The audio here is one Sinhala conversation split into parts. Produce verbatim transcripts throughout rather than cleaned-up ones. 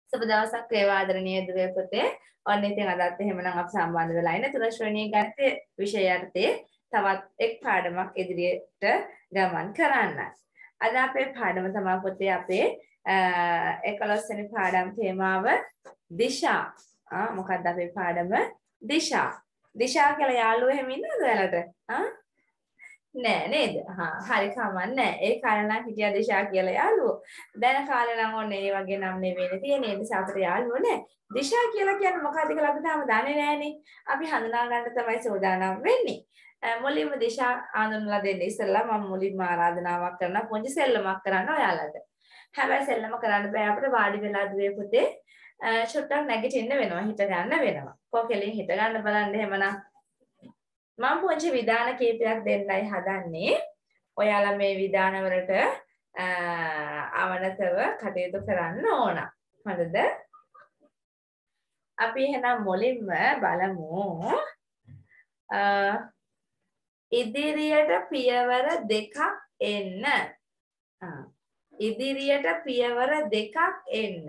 සුබ දවසක් වේවා ආදරණීය දුවේ පුතේ. ඔන්න ඉතින් අදත් එහෙමනම් අපි සම්බන්ධ වෙලා ඉන්නේ තුන ශ්‍රේණියේ ගණිතය විෂයයටතේ තවත් එක් පාඩමක් ඉදිරියට ගමන් කරන්න. අද අපේ පාඩම තමයි පුතේ අපේ එකොළොස් වෙනි පාඩම් තේමාව දිශා. ආ මොකක්ද අපේ පාඩම? දිශා. දිශා කියලා යාළුවෝ එහෙම ඉන්නවද ඔයාලට? ආ නෑ නේද? හා හරි කමන්නේ. ඒ කාලේ නම් හිටියා දිශා කියලා යාළුවෝ. දැන් කාලේ නම් ඔන්න ඒ වගේ නම් නෙවෙයි තියෙන්නේ. ඒ නිසා අපිට යාළුවෝ නෑ. දිශා කියලා කියන්නේ මොකක්ද කියලා අපි තාම දන්නේ නෑනේ. අපි හඳුනා ගන්න තමයි සූදානම් වෙන්නේ. මුලින්ම දිශා හඳුන්වලා දෙන්න ඉස්සෙල්ලා මම මුලින්ම ආරාධනාවක් කරනවා පොඩි සෙල්ලමක් කරන්න ඔයාලට. හැබැයි සෙල්ලම කරන්න බෑ අපිට වාඩි වෙලා දුවේ පුතේ. චුට්ටක් නැගිටින්න වෙනවා. හිට ගන්න වෙනවා. කොකෙලින් හිට ගන්න බලන්න එහෙමනම් මම පුංචි විධාන කීපයක් දෙන්නයි හදන්නේ. ඔයාලා මේ විධාන වලට අවනතව කටයුතු කරන්න ඕන. හරිද? අපි එහෙනම් මුලින්ම බලමු ඉදිරියට පියවර දෙකක් එන්න. ඉදිරියට පියවර දෙකක් එන්න.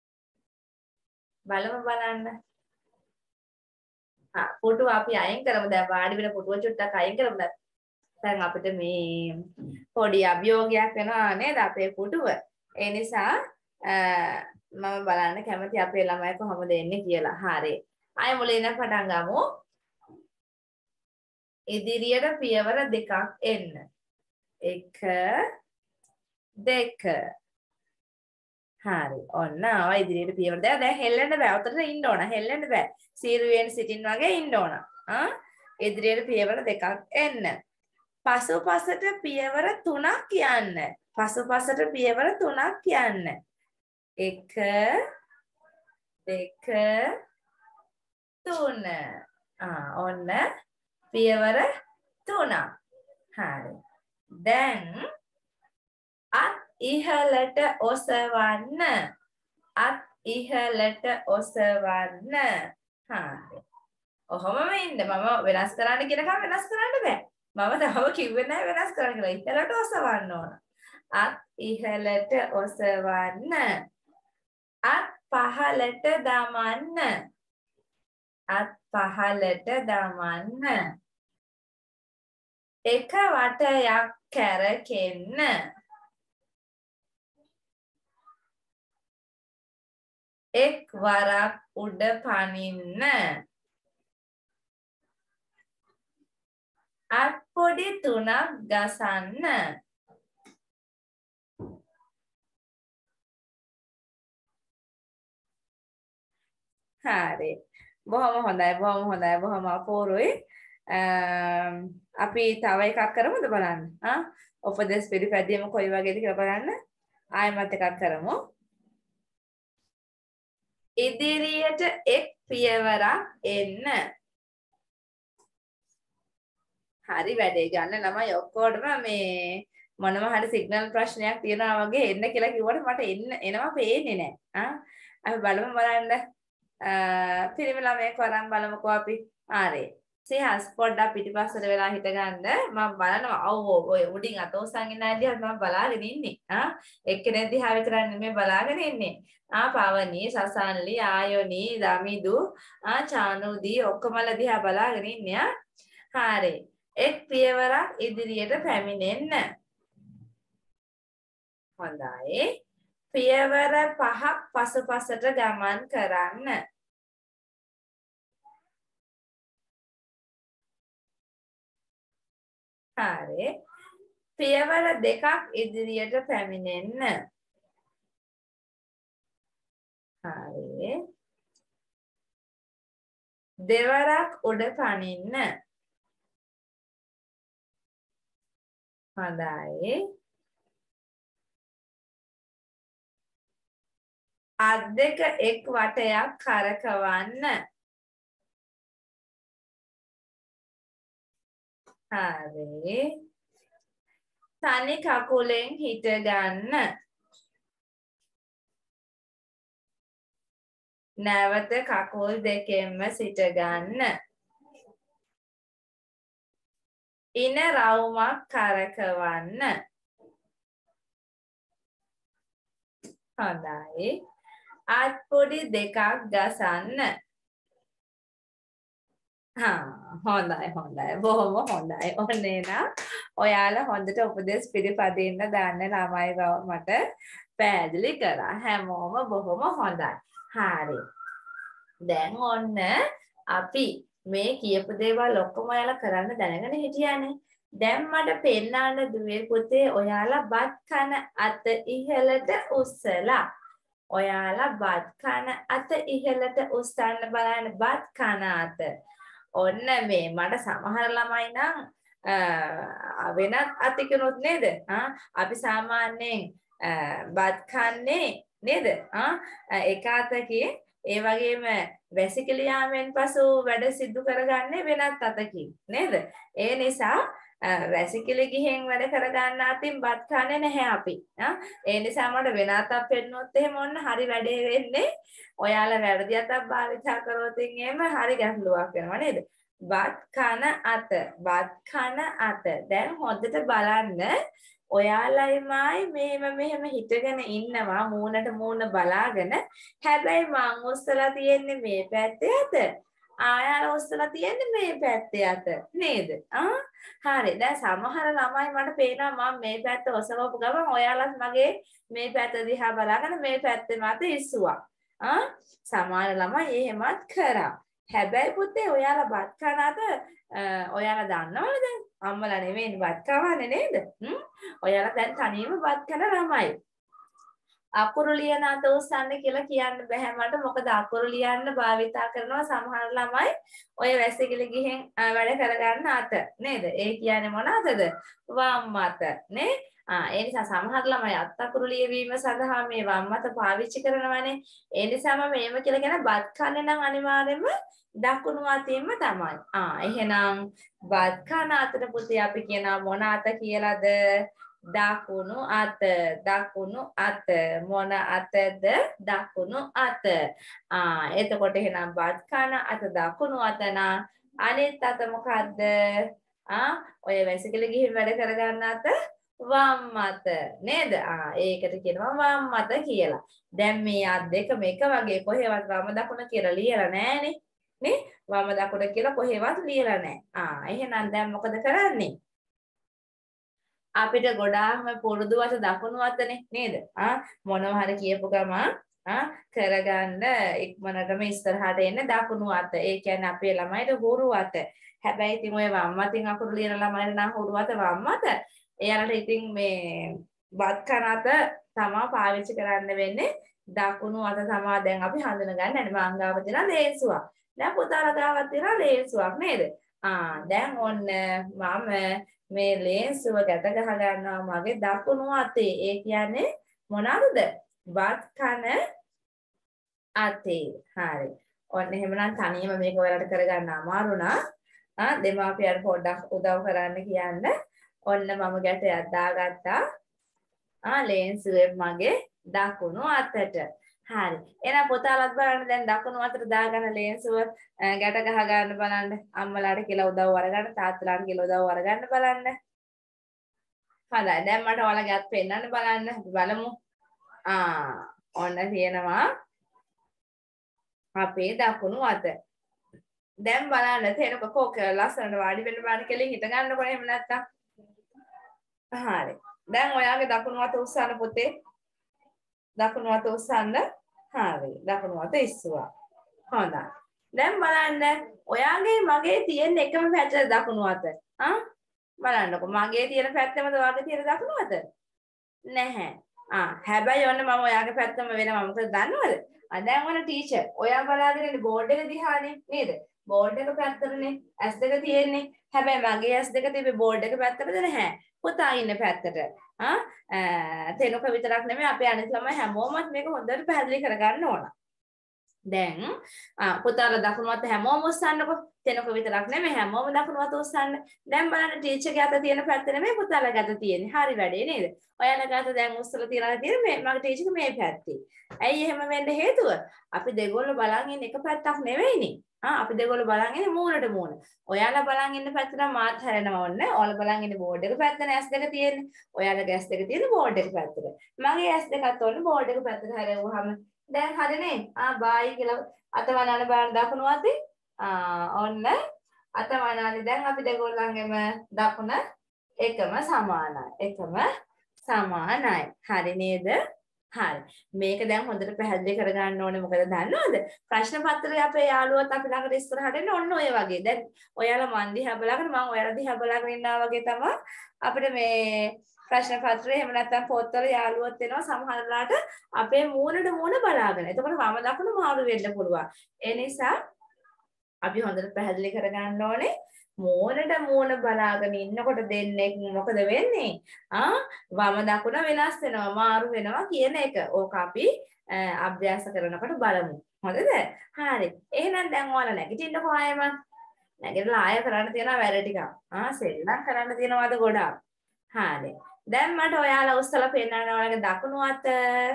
බලමු බලන්න. පුටුව අපි අයින් කරමු. දැන් වාඩි වෙන පුටුව චුට්ටක් අයින් කරමු. දැන් අපිට මේ පොඩි අභියෝගයක් වෙනවා නේද අපේ පුටුව. ඒ නිසා මම බලන්න කැමති අපේ ළමයි කොහොමද එන්නේ කියලා. හරි. ආයෙ මුලින්ම පටන් ගමු. ඉදිරියට පියවර දෙකක් එන්න. එක දෙක. හරි. ඔන්න ආවා ඉදිරියට පියවර දෙක. දැන් හෙල්ලෙන්න බෑ. උතට ඉන්න ඕන. හෙල්ලෙන්න බෑ. සීරුවෙන් සිටින් වගේ ඉන්න ඕන. ආ ඉදිරියට පියවර දෙකක් එන්න. පසුපසට පියවර තුනක් යන්න. පසුපසට පියවර තුනක් යන්න. එක දෙක තුන. ආ ඔන්න පියවර තුනක්. හරි. දැන් අත් ඉහළට ඔසවන්න. අත් ඉහළට ඔසවන්න. හරි. ඔහොමම ඉන්න. මම වෙනස් කරන්න කියනකම් වෙනස් කරන්න බෑ. මම තව කිව්වේ නැහැ වෙනස් කරන්න කියලා. ඉහළට ඔසවන්න ඕන. අත් ඉහළට ඔසවන්න. අත් පහළට දමන්න. අත් පහළට දමන්න. එක වටයක් කැරකෙන්න. එක් වරක් උඩ පනින්න. අත් පොඩි තුනක් ගසන්න. හරි. බොහොම හොඳයි බොහොම හොඳයි බොහොම අපූර්වයි. අපි තව එකක් කරමුද බලන්න. ආ උපදේශ පිළිපැදීම කොයි වගේද කියලා බලන්න. ආයෙමත් එකක් කරමු. ඉදිරියට එක් පියවරක් එන්න. හරි වැඩේ ගන්න ළමයි ඔක්කොටම මේ මොනම හරි සිග්නල් ප්‍රශ්නයක් තියෙනවා වගේ එන්න කියලා කිව්වට මට එන්න එනවා පේන්නේ නැහැ. ආ අපි බලමු බලන්න. පිරිමි ළමයෙක් වරන් බලමුකෝ අපි. හරි. සිහස් පොඩ්ඩක් පිටිපස්සට වෙලා හිට ගන්න. මම බලනවා. ඔව් ඔව් ඔය උඩින් අත උස්සන් ඉන්න අය දිහා මම බලාගෙන ඉන්නේ. ආ එක්කෙනෙක් දිහා විතරක් නෙමෙයි බලාගෙන ඉන්නේ. ආ පවනි, සසන්ලි, ආයොනි, දමිදු, ආ චානුදී ඔක්කොමලා දිහා බලාගෙන ඉන්නේ. හරි. එක් පියවරක් ඉදිරියට පැමිණෙන්න. හොඳයි. පියවර පහක් පසුපසට ගමන් කරන්න. හරි. පියවර දෙකක් ඉදිරියට පැමිණෙන්න. හරි. දෙවරක් උඩ පනින්න. හොඳයි. අත් දෙක එක් වටයක් කරකවන්න. හරි. තනි කකුලෙන් හිට ගන්න. නැවත කකුල් දෙකෙන්ම සිට ගන්න. ඉන රවුමක් කරකවන්න. හොඳයි. අත් පොඩි දෙකක් ගසන්න. හා හොඳයි හොඳයි බොහොම හොඳයි. ඔන්න එනම් ඔයාලා හොඳට උපදෙස් පිළිපදින්න දාන්න ළමයි බව මට පැහැදිලි කරා. හැමෝම බොහොම හොඳයි. හරි. දැන් ඔන්න අපි මේ කියපු දේවල් ඔක්කොම ඔයාලා කරන්න දැනගෙන හිටියානේ. දැන් මට පෙන්නන්න දුවේ පුතේ ඔයාලා බත් කන අත ඉහළට උස්සලා. ඔයාලා බත් කන අත ඉහළට උස්සන්න බලන්න බත් කන අත. ඔන්න මේ මට සමහර ළමයි නම් වෙනත් අතිකනොත් නේද? අපි සාමාන්‍යයෙන් බත් කන්නේ නේද? එක අතකින් ඒ වගේම වැසිකිලි යාමෙන් පසු වැඩ සිදු කරගන්නේ වෙනත් අතකින් නේද? ඒ නිසා වැසිකිලි ගිහෙන් වැඩ කරගන්න අතින් බත් කන්නේ නැහැ අපි. ඒ නිසා මට වෙන අතක් පෙන්නොත් එහෙම ඔන්න හරි වැඩේ වෙන්නේ. ඔයාලා වැරදි අතක් භාවිතා කරොත් එහෙම හරි ගැටලුවක් වෙනවා නේද? බත් කන අත බත් කන අත. දැන් හොඳට බලන්න ඔයාලයිමයි මෙහෙම මෙහෙම හිටගෙන ඉන්නවා මූණට මූණ බලාගෙන. හැබැයි මං උස්සලා තියෙන්නේ මේ පැත්තේ අත. ආයාලා උස්සලා තියෙන්නේ මේ පැත්තේ අත නේද? ආ හරි. දැන් සමහර ළමයි මට පේනවා මම මේ පැත්ත ඔසවපු ගමන් ඔයාලත් මගේ මේ පැත්ත දිහා බලාගෙන මේ පැත්තේ මත ඉස්සුවා. ආ සමහර ළමයි එහෙමත් කරා. හැබැයි පුතේ ඔයාලා බත් කන අත ඔයාලා දන්නවද දැන් අම්මලා නෙවෙයි බත් කවන්නේ නේද? හ්ම් ඔයාලා දැන් තනියම බත් කන ළමයි. අකුරු ලියන අත උස්සන්න කියලා කියන්න බෑ මට. මොකද අකුරු ලියන්න භාවිතා කරනවා සමහර ළමයි ඔය වැසිකිලි ගිහින් වැඩ කරගන්න අත නේද? ඒ කියන්නේ මොනවාද? වම් අත නේ? ආ ඒ නිසා සමහර ළමයි අත් අකුරු ලියවීම සඳහා මේ වම් අත පාවිච්චි කරනවානේ. ඒ නිසා මම මේව කියලා කියන බත් කන්නේ නම් අනිවාර්යයෙන්ම දකුණු අතින්ම තමයි. ආ එහෙනම් බත් කන අතට පුතේ අපි කියනවා මොන අත කියලාද? දකුණු අත. දකුණු අත. මොන අතද? දකුණු අත. ආ එතකොට එහෙනම් බත් කන අත දකුණු අත නම් අනිත් අත මොකද්ද? ආ ඔය වැසිකිලි ගිහින් වැඩ කරගන්න අත වම් අත නේද? ආ ඒකට කියනවා වම් අත කියලා. දැන් මේ අත් දෙක මේක වගේ කොහෙවත් වම දකුණ කියලා ලියලා නැහනේ. නේ? වම දකුණ කියලා කොහෙවත් ලියලා නැහැ. ආ එහෙනම් දැන් මොකද කරන්නේ? අපිට ගොඩාක්ම පුරුදු අත දකුණු අතනේ නේද? ආ මොනවා හරි කියපු ගමන් ආ කරගන්න ඉක්මනටම ඉස්සරහට එන්නේ දකුණු අත. ඒ කියන්නේ අපේ ළමයිට හුරු අත. හැබැයි ඉතින් ඔය වම් අතින් අකුරු ලියන ළමයිට නම් හුරු අත වම් අත. එයාලට ඉතින් මේ බත් කන අත තමා පාවිච්චි කරන්න වෙන්නේ දකුණු අත තමා දැන් අපි හඳුනගන්නේ නැහැ. මං ගාව තියෙන ලේන්සුවක්. දැන් පුතාලා ගාවත් තියෙන ලේන්සුවක් නේද? ආ දැන් ඔන්න මම මේ ලේන්සුව ගැට ගහ ගන්නවා මගේ දකුණු අතේ. ඒ කියන්නේ මොනවාද? බත් කන අතේ. හරි. ඔන්න එහෙමනම් තනියම මේක ඔයාලට කරගන්න අමාරු නා. ආ දෙමාපියන් පොඩ්ඩක් උදව් කරන්න කියන්න. ඔන්න මම ගැටයක් දාගත්තා. ආ ලේන්සුවේ මගේ දකුණු අතට. හරි. එහෙනම් පුතාලත් බලන්න දැන් දකුණු අතට දාගන්න ලේන්සුව ගැට ගහ ගන්න බලන්න. අම්මලාට කියලා උදව් අරගන්න, තාත්තලාට කියලා උදව් අරගන්න බලන්න. හොඳයි. දැන් මට ඔයාලගේ අත් පෙන්නන්න බලන්න. බලමු. ආ ඔන්න තියෙනවා අපේ දකුණු අත. දැන් බලන්න තේරෙනක කෝක ලස්සනට වාඩි වෙන්න බලන්න කෙලින් හිට ගන්නකො එහෙම නැත්තම්. හරි. දැන් ඔයාගේ දකුණු අත උස්සන්න පුතේ. දකුණු අත උස්සන්න. හරි. දකුණු අත ඉස්සුවා. හොඳයි. දැන් බලන්න ඔයාගේ මගේ තියෙන එකම පැත්ත දකුණු අත. ආ බලන්නකො මගේ තියෙන පැත්තමද ඔයාගේ තියෙන දකුණු අත? නැහැ. ආ හැබැයි ඔන්න මම ඔයාගේ පැත්තම වෙනවා. මොකද දන්නවද? ආ දැන් ඔන්න ටීචර් ඔයා බලාගෙන ඉන්නේ බෝඩ් එක දිහානේ නේද? බෝඩ් එක පැත්තටනේ ඇස් දෙක තියෙන්නේ. හැබැයි මගේ ඇස් දෙක තිබ්බේ බෝඩ් එක පැත්තටද නැහැ. පුතා ඉන්න පැත්තට. ආ තේනක විතරක් නෙමෙයි අපේ අනිත් ළමයි හැමෝමත් මේක හොඳට පැහැදිලි කරගන්න ඕන. දැන් පුතාලා දකුණු අත හැමෝම උස්සන්නකො. තේනක විතරක් නෙමෙයි හැමෝම දකුණු අත උස්සන්න. දැන් බලන්න ටීචර්ගේ අත තියෙන පැත්ත නෙමෙයි පුතාලාගේ අත තියෙන්නේ. හරි වැඩේ නේද? ඔයාලගේ අත දැන් උස්සලා තියලා තියෙන මේ මගේ ටීචර්ගේ මේ පැත්තේ. ඇයි එහෙම වෙන්න හේතුව? අපි දෙගොල්ලෝ බලන් ඉන්නේ එක පැත්තක් නෙවෙයිනේ. ආ අපි දෙගොල්ලෝ බලන් ඉන්නේ මූණට මූණ. ඔයාලා බලන් ඉන්න පැත්තට මාත් හැරෙනවා ඕනේ. ඔයාලා බලන් ඉන්නේ බෝඩ් එක පැත්තනේ ඇස් දෙක තියෙන්නේ. ඔයාලගේ ඇස් දෙක තියෙන්නේ බෝඩ් එක පැත්තට. මගේ ඇස් දෙකත් ඕනේ බෝඩ් එක පැත්තට හැරෙවුවාම දැන් හරිනේ. ආ බායි කියලා අත වනන බලන්න දකුණු අතේ. ආ ඔන්න අත වනන්නේ දැන් අපි දෙගොල්ලන්ගෙම දකුණ එකම සමානයි. එකම සමානයි. හරි නේද? හරි. මේක දැන් හොඳට පැහැදිලි කරගන්න ඕනේ. මොකද දන්නවද? ප්‍රශ්න පත්‍රය අපේ යාළුවෝත් අපි ළඟට ඉස්සරහට එන්න ඔන්න ඔය වගේ. දැන් ඔයාලා මන් දිහා බලාගෙන මම ඔයාලා දිහා බලාගෙන ඉන්නා වගේ තමයි අපිට මේ ප්‍රශ්න පත්‍රය එහෙම නැත්නම් පොත්වල යාළුවෝත් එනවා සමහර වෙලාවට අපේ මූණට මූණ බලාගෙන. එතකොට වම දකුණ මාරු වෙන්න පුළුවන්. ඒ නිසා අපි හොඳට පැහැදිලි කරගන්න ඕනේ. මූණට මූණ බලාගෙන ඉන්නකොට දෙන්නේ මොකද වෙන්නේ? ආ වම දකුණ වෙනස් වෙනවා මාරු වෙනවා කියන එක. ඕක අපි අභ්‍යාස කරනකොට බලමු. හොඳද? හරි. එහෙනම් දැන් ඔයාලා නැගිටින්නකෝ ආයෙම. නැගිටලා ආයෙ කරන්න තියෙනවා වැඩ ටික. ආ සෙල්ලම් කරන්න තියෙනවද ගොඩාක්. හරි. දැන් මට ඔයාලා උස්සලා පෙන්නන්න ඔයාලගේ දකුණු අත.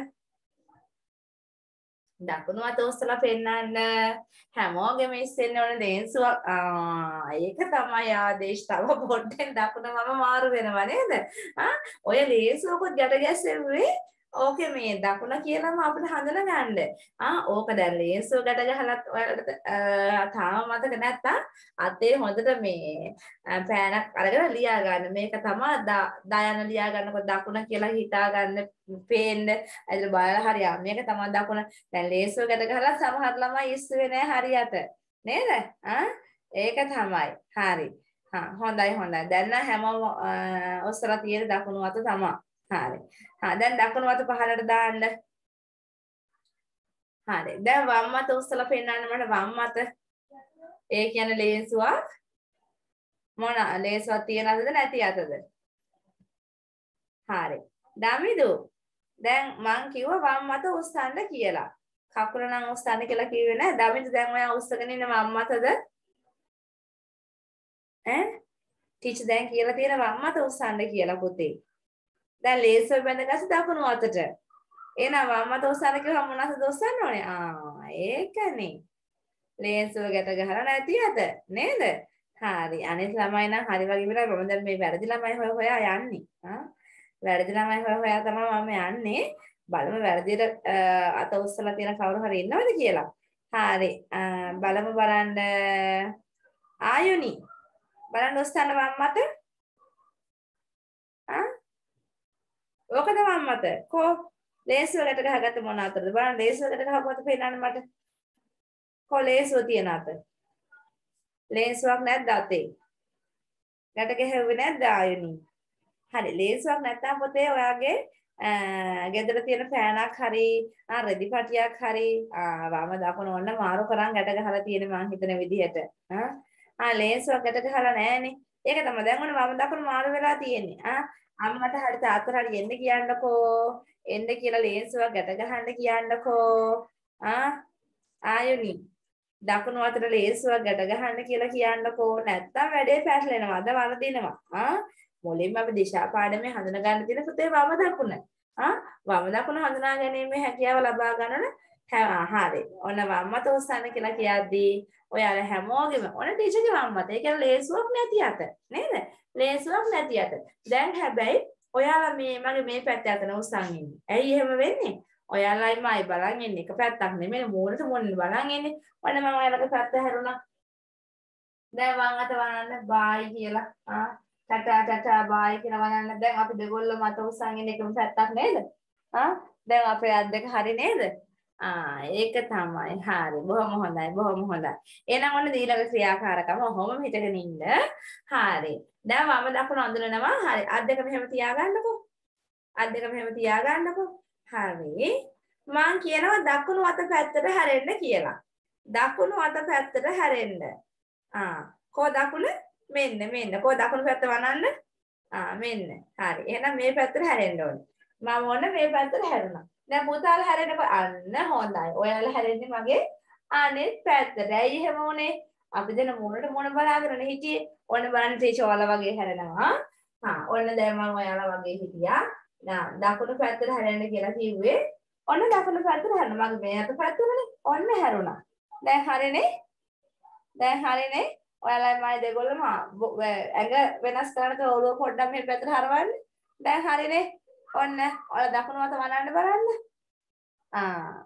දකුණු අත උස්සලා පෙන්නන්න. හැමෝගෙම ඉස්සෙන්න ඕන ලේන්සුවක්. ආ ඒක තමයි ආදේශ. තව පොඩ්ඩෙන් දකුණ මම මාරු වෙනවා නේද? ආ ඔය ලේන්සුවකුත් ගැට ගැස්සෙන්නේ ඕකේ මේ දකුණ කියලාම අපිට හඳුනගන්න. ආ ඕක දැන් ලේන්සුව ගැට ගහලත් ඔයාලට තාම මතක නැත්තම් අතේ හොඳට මේ පෑනක් අරගෙන ලියා ගන්න. මේක තමයි දයන ලියා ගන්නකොට දකුණ කියලා හිතා ගන්න පේන්න. ඇයිද බලලා හරියා. මේක තමයි දකුණ. දැන් ලේන්සුව ගැට ගහලා සමහර ළමයි ඉස්සුවේ නෑ හරියට. නේද? ආ ඒක තමයි. හරි. හා හොඳයි හොඳයි. දැන් නම් හැමෝම ඔස්සලා තියෙන දකුණු අත තමයි. හරි. හා දැන් දකුණු අත පහළට දාන්න. හරි. දැන් වම් අත උස්සලා පෙන්නන්න මට වම් අත. ඒ කියන්නේ ලේන්සුවක් මොන ලේන්සුවක් තියන අතද නැති අතද? හරි. දමිදු. දැන් මං කිව්වා වම් අත උස්සන්න කියලා. කකුල නම් උස්සන්න කියලා කිව්වේ නෑ. දමිදු දැන් ඔයා උස්සගෙන ඉන්න වම් අතද? ඈ? ටීචර් දැන් කියලා තියෙන වම් අත උස්සන්න කියලා පුතේ. දැන් ලේන්සුව බැඳගස්ස දකුණු අතට. එහෙනම් වම් අත උස්සන්න කිව්වම මොන අතද උස්සන්න ඕනේ? ආ ඒකනේ. ලේන්සුව ගැට ගහලා නැති අත නේද? හරි. අනිත් ළමයි නම් හරි වගේ විතර මම දැන් මේ වැරදි ළමයි හොය හොයා යන්නේ. ආ වැරදි ළමයි හොය හොයා තමයි මම යන්නේ. බලමු වැරදියට අත උස්සලා තියෙන කවුරු හරි ඉන්නවද කියලා. හරි. බලමු බලන්න ආයුනි. බලන්න උස්සන්න වම් අත. ආ ඕකද වම් අත. කො ලේන්සුව ගැට ගහගත්ත මොන අතද? බලන්න ලේන්සුව ගැට ගහපුවත පේන්නන්න මට. කො ලේන්සුව තියෙන අත. ලේන්සුවක් නැද්ද අතේ? ගැට ගැහුවේ නැද්ද ආයුනි? හරි ලේන්සුවක් නැත්තම් පොතේ ඔයාගේ ගෙදර තියෙන පෑනක් හරි ආ රෙදි පටියක් හරි ආ වම දකුණ ඔන්න මාරු කරන් ගැට ගහලා තියෙන මං හිතන විදිහට ආ ආ ලේන්සුවක් ගැට ගහලා නැහනේ. ඒක තමයි දැන් ඔන්න වම දකුණ මාරු වෙලා තියෙන්නේ. ආ අම්මට හරි තාත්තට හරි එන්න කියන්නකෝ. එන්න කියලා ලේන්සුවක් ගැට ගහන්න කියන්නකෝ. ආ ආයුනි දකුණු අතට ලේන්සුවක් ගැට ගහන්න කියලා කියන්නකෝ. නැත්තම් වැඩේ පැටලෙනවා. අද වරදිනවා. ආ මුලින්ම අපි දිශා පාඩමේ හඳුනා ගන්න තියෙන පුතේ වම දකුණ. ආ වම දකුණ හඳුනා ගැනීමේ හැකියාව ලබා ගන්න හරි. ඔන්න වම් අත උස්සන්න කියලා කියද්දී ඔයාලා හැමෝගෙම ඔන්න ටීචර්ගේ වම් අත. ඒ කියන්නේ ලේන්සුවක් නැති අත. නේද? ලේන්සුවක් නැති අත. දැන් හැබැයි ඔයාලා මේ මගේ මේ පැත්තේ අතන උස්සන් ඉන්නේ. ඇයි එහෙම වෙන්නේ? ඔයාලයිමයි බලන් ඉන්නේ. එක පැත්තක් නෙමෙයි මූණට මූණ බලන් ඉන්නේ. ඔන්න මම ඔයාලගේ පැත්ත හැරුණා. දැන් වම් අත වනන්න බායි කියලා. ආ ටටා ටටා බායි කියලා වනන්න. දැන් අපි දෙගොල්ලම අත උස්සන් ඉන්නේ එකම පැත්තක් නේද? ආ දැන් අපේ අත් දෙක හරි නේද? ආ ඒක තමයි. හරි. බොහොම හොඳයි. බොහොම හොඳයි. එහෙනම් ඔන්න ඊළඟ ක්‍රියාකාරකම ඔහොම හිටගෙන ඉන්න. හරි. දැන් වම දකුණ අඳුනනවා. හරි. අත් දෙක මෙහෙම තියාගන්නකෝ. අත් දෙක මෙහෙම තියාගන්නකෝ. හරි. මං කියනවා දකුණු අත පැත්තට හැරෙන්න කියලා. දකුණු අත පැත්තට හැරෙන්න. ආ කො දකුණ මෙන්න මෙන්න. කො දකුණු පැත්ත වනන්න. ආ මෙන්න. හරි. එහෙනම් මේ පැත්තට හැරෙන්න ඕනේ. මම ඔන්න මේ පැත්තට හැරුණා. දැන් පුතාලා හැරෙන්නකො අන්න හොඳයි. ඔයාලා හැරෙන්නේ මගේ අනෙත් පැත්තට. ඇයි එහෙම උනේ? අපි දෙන මොනට මොන බලාගෙන හිටියේ? ඔන්න බලන්න ටීචර් ඔයාලා වගේ හැරෙනවා. හා ඔන්න දැන් මම ඔයාලා වගේ හිටියා. නා දකුණු පැත්තට හැරෙන්න කියලා කිව්වේ. ඔන්න දකුණු පැත්තට හැරෙනවා. මගේ මේ අත පැත්තටනේ. ඔන්න හැරුණා. දැන් හරිනේ? දැන් හරිනේ? ඔයාලා මම දෙගොල්ලම ඇඟ වෙනස් කරනකොට ඔළුව පොඩ්ඩක් මේ පැත්තට හරවන්න. දැන් හරිනේ? ඔන්න ඔයාලා දකුණු අත වනන්න බලන්න. ආ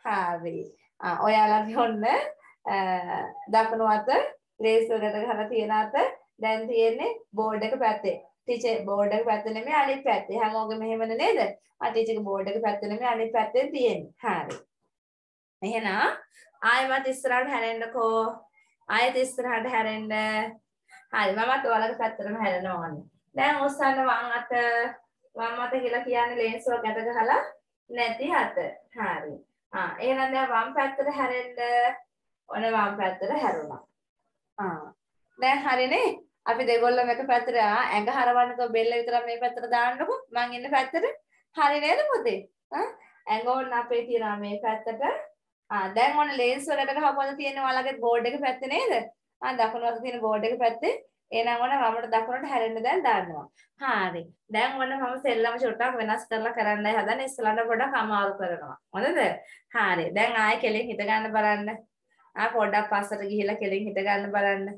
හරි. ආ ඔයාලගේ ඔන්න දකුණු අත ලේසුවකට ගහලා තියෙන අත දැන් තියෙන්නේ බෝඩ් එක පැත්තේ. ටීචර් බෝඩ් එක පැත්තේ නෙමෙයි අනිත් පැත්තේ. හැමෝගෙම එහෙමද නේද? ආ ටීචර්ගේ බෝඩ් එක පැත්තේ නෙමෙයි අනිත් පැත්තේ තියෙන්නේ. හරි. එහෙනම් ආයෙමත් ඉස්සරහට හැරෙන්නකෝ. ආයෙත් ඉස්සරහට හැරෙන්න. හරි මමත් ඔයාලගේ පැත්තටම හැරෙන්න ඕනේ. දැන් ඔස්සන්න වම් අත වම් අත කියලා කියන්නේ ලේන්සුව ගැට ගහලා නැති අත. හරි. ආ එහෙනම් දැන් වම් පැත්තට හැරෙන්න. ඔන්න වම් පැත්තට හැරුණා. ආ දැන් හරිනේ. අපි දෙගොල්ලම එක පැත්තට ඇඟ හරවන්නකෝ බෙල්ල විතරක් මේ පැත්තට දාන්නකෝ. මං ඉන්න පැත්තට. හරි නේද පුතේ? ආ ඇඟ ඕන්න අපේ තියනවා මේ පැත්තට. ආ දැන් ඔන්න ලේන්ස් වලට ගහපුවද තියෙන ඔයාලගේ බෝඩ් එක පැත්තේ නේද? ආ දකුණු අත තියෙන බෝඩ් එක පැත්තේ. එහෙනම් ඔන්න වමට දකුණට හැරෙන්න දැන් දාන්නවා. හරි. දැන් ඔන්න මම සෙල්ලම චුට්ටක් වෙනස් කරලා කරන්නයි හදන්නේ. ඉස්සලන්න පොඩක් අමාරු කරනවා. හොඳද? හරි. දැන් ආයෙ කෙලින් හිට ගන්න බලන්න. ආ පොඩ්ඩක් පස්සට ගිහිල්ලා කෙලින් හිට ගන්න බලන්න.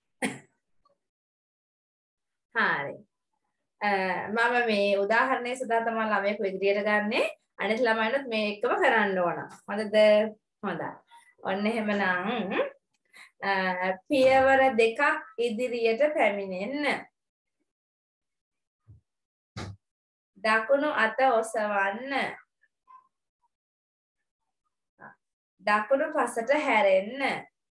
හරි. මම මේ උදාහරණය සදා තමයි ළමයෙකු ඉදිරියට ගන්නේ. අනිත් ළමයිනුත් මේ එකම කරන්න ඕන. හොඳද? හොඳයි. ඔන්න එහෙමනම් පියවර දෙකක් ඉදිරියට පැමිණෙන්න. දකුණු අත ඔසවන්න. දකුණු පසට හැරෙන්න.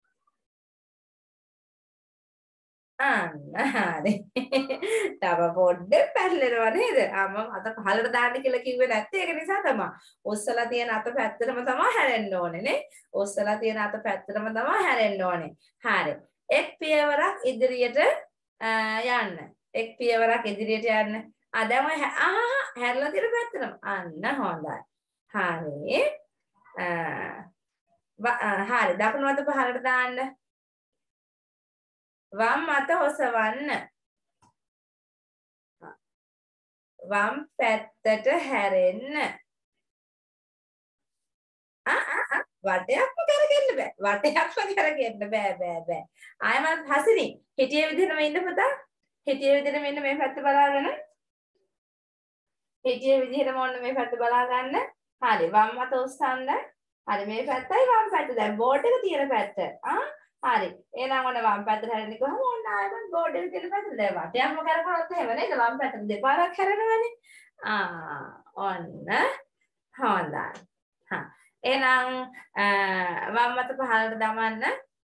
අන්න හරි. තව පොඩ්ඩක් පැටලෙනවා නේද? ආ මම අත පහළට දාන්න කියලා කිව්වේ නැත්තේ ඒක නිසා තමයි. ඔස්සලා තියෙන අත පැත්තටම තමයි හැරෙන්න ඕනේ නේ. ඔස්සලා තියෙන අත පැත්තටම තමයි හැරෙන්න ඕනේ. හරි. එක් පියවරක් ඉදිරියට යන්න. එක් පියවරක් ඉදිරියට යන්න. ආ දැන් ඔය ආහා හැරලා තියෙන පැත්තටම. අන්න හොඳයි. හරි. හරි. දකුණු අත පහළට දාන්න. වම් අත ඔසවන්න. වම් පැත්තට හැරෙන්න. ආ ආ වටයක්ම කරගෙන්න බෑ. වටයක්ම කරගෙන්න බෑ බෑ බෑ. ආයෙමත් හසිනි. හිටියේ විදිහටම ඉන්න පුතා. හිටියේ විදිහටම ඉන්න මේ පැත්ත බලාගෙන. හිටියේ විදිහටම ඔන්න මේ පැත්ත බලා ගන්න. හරි. වම් අත ඔස්සන්න. හරි මේ පැත්තයි වම් පැත්ත. දැන් බෝඩ් එක තියෙන පැත්ත. ආ හරි. එහෙනම් ඔන්න වම් පැත්තට හැරෙන්න කිව්වම ඔන්න ආයෙත් බෝඩ් එක තියෙන පැත්තට දැන් වටයක්ම කරකවලත් එහෙම නේද? වම් පැත්තට දෙපාරක් හැරෙනවනේ. ආ ඔන්න හොඳයි. හා. එහෙනම් වම් අත පහළට දමන්න.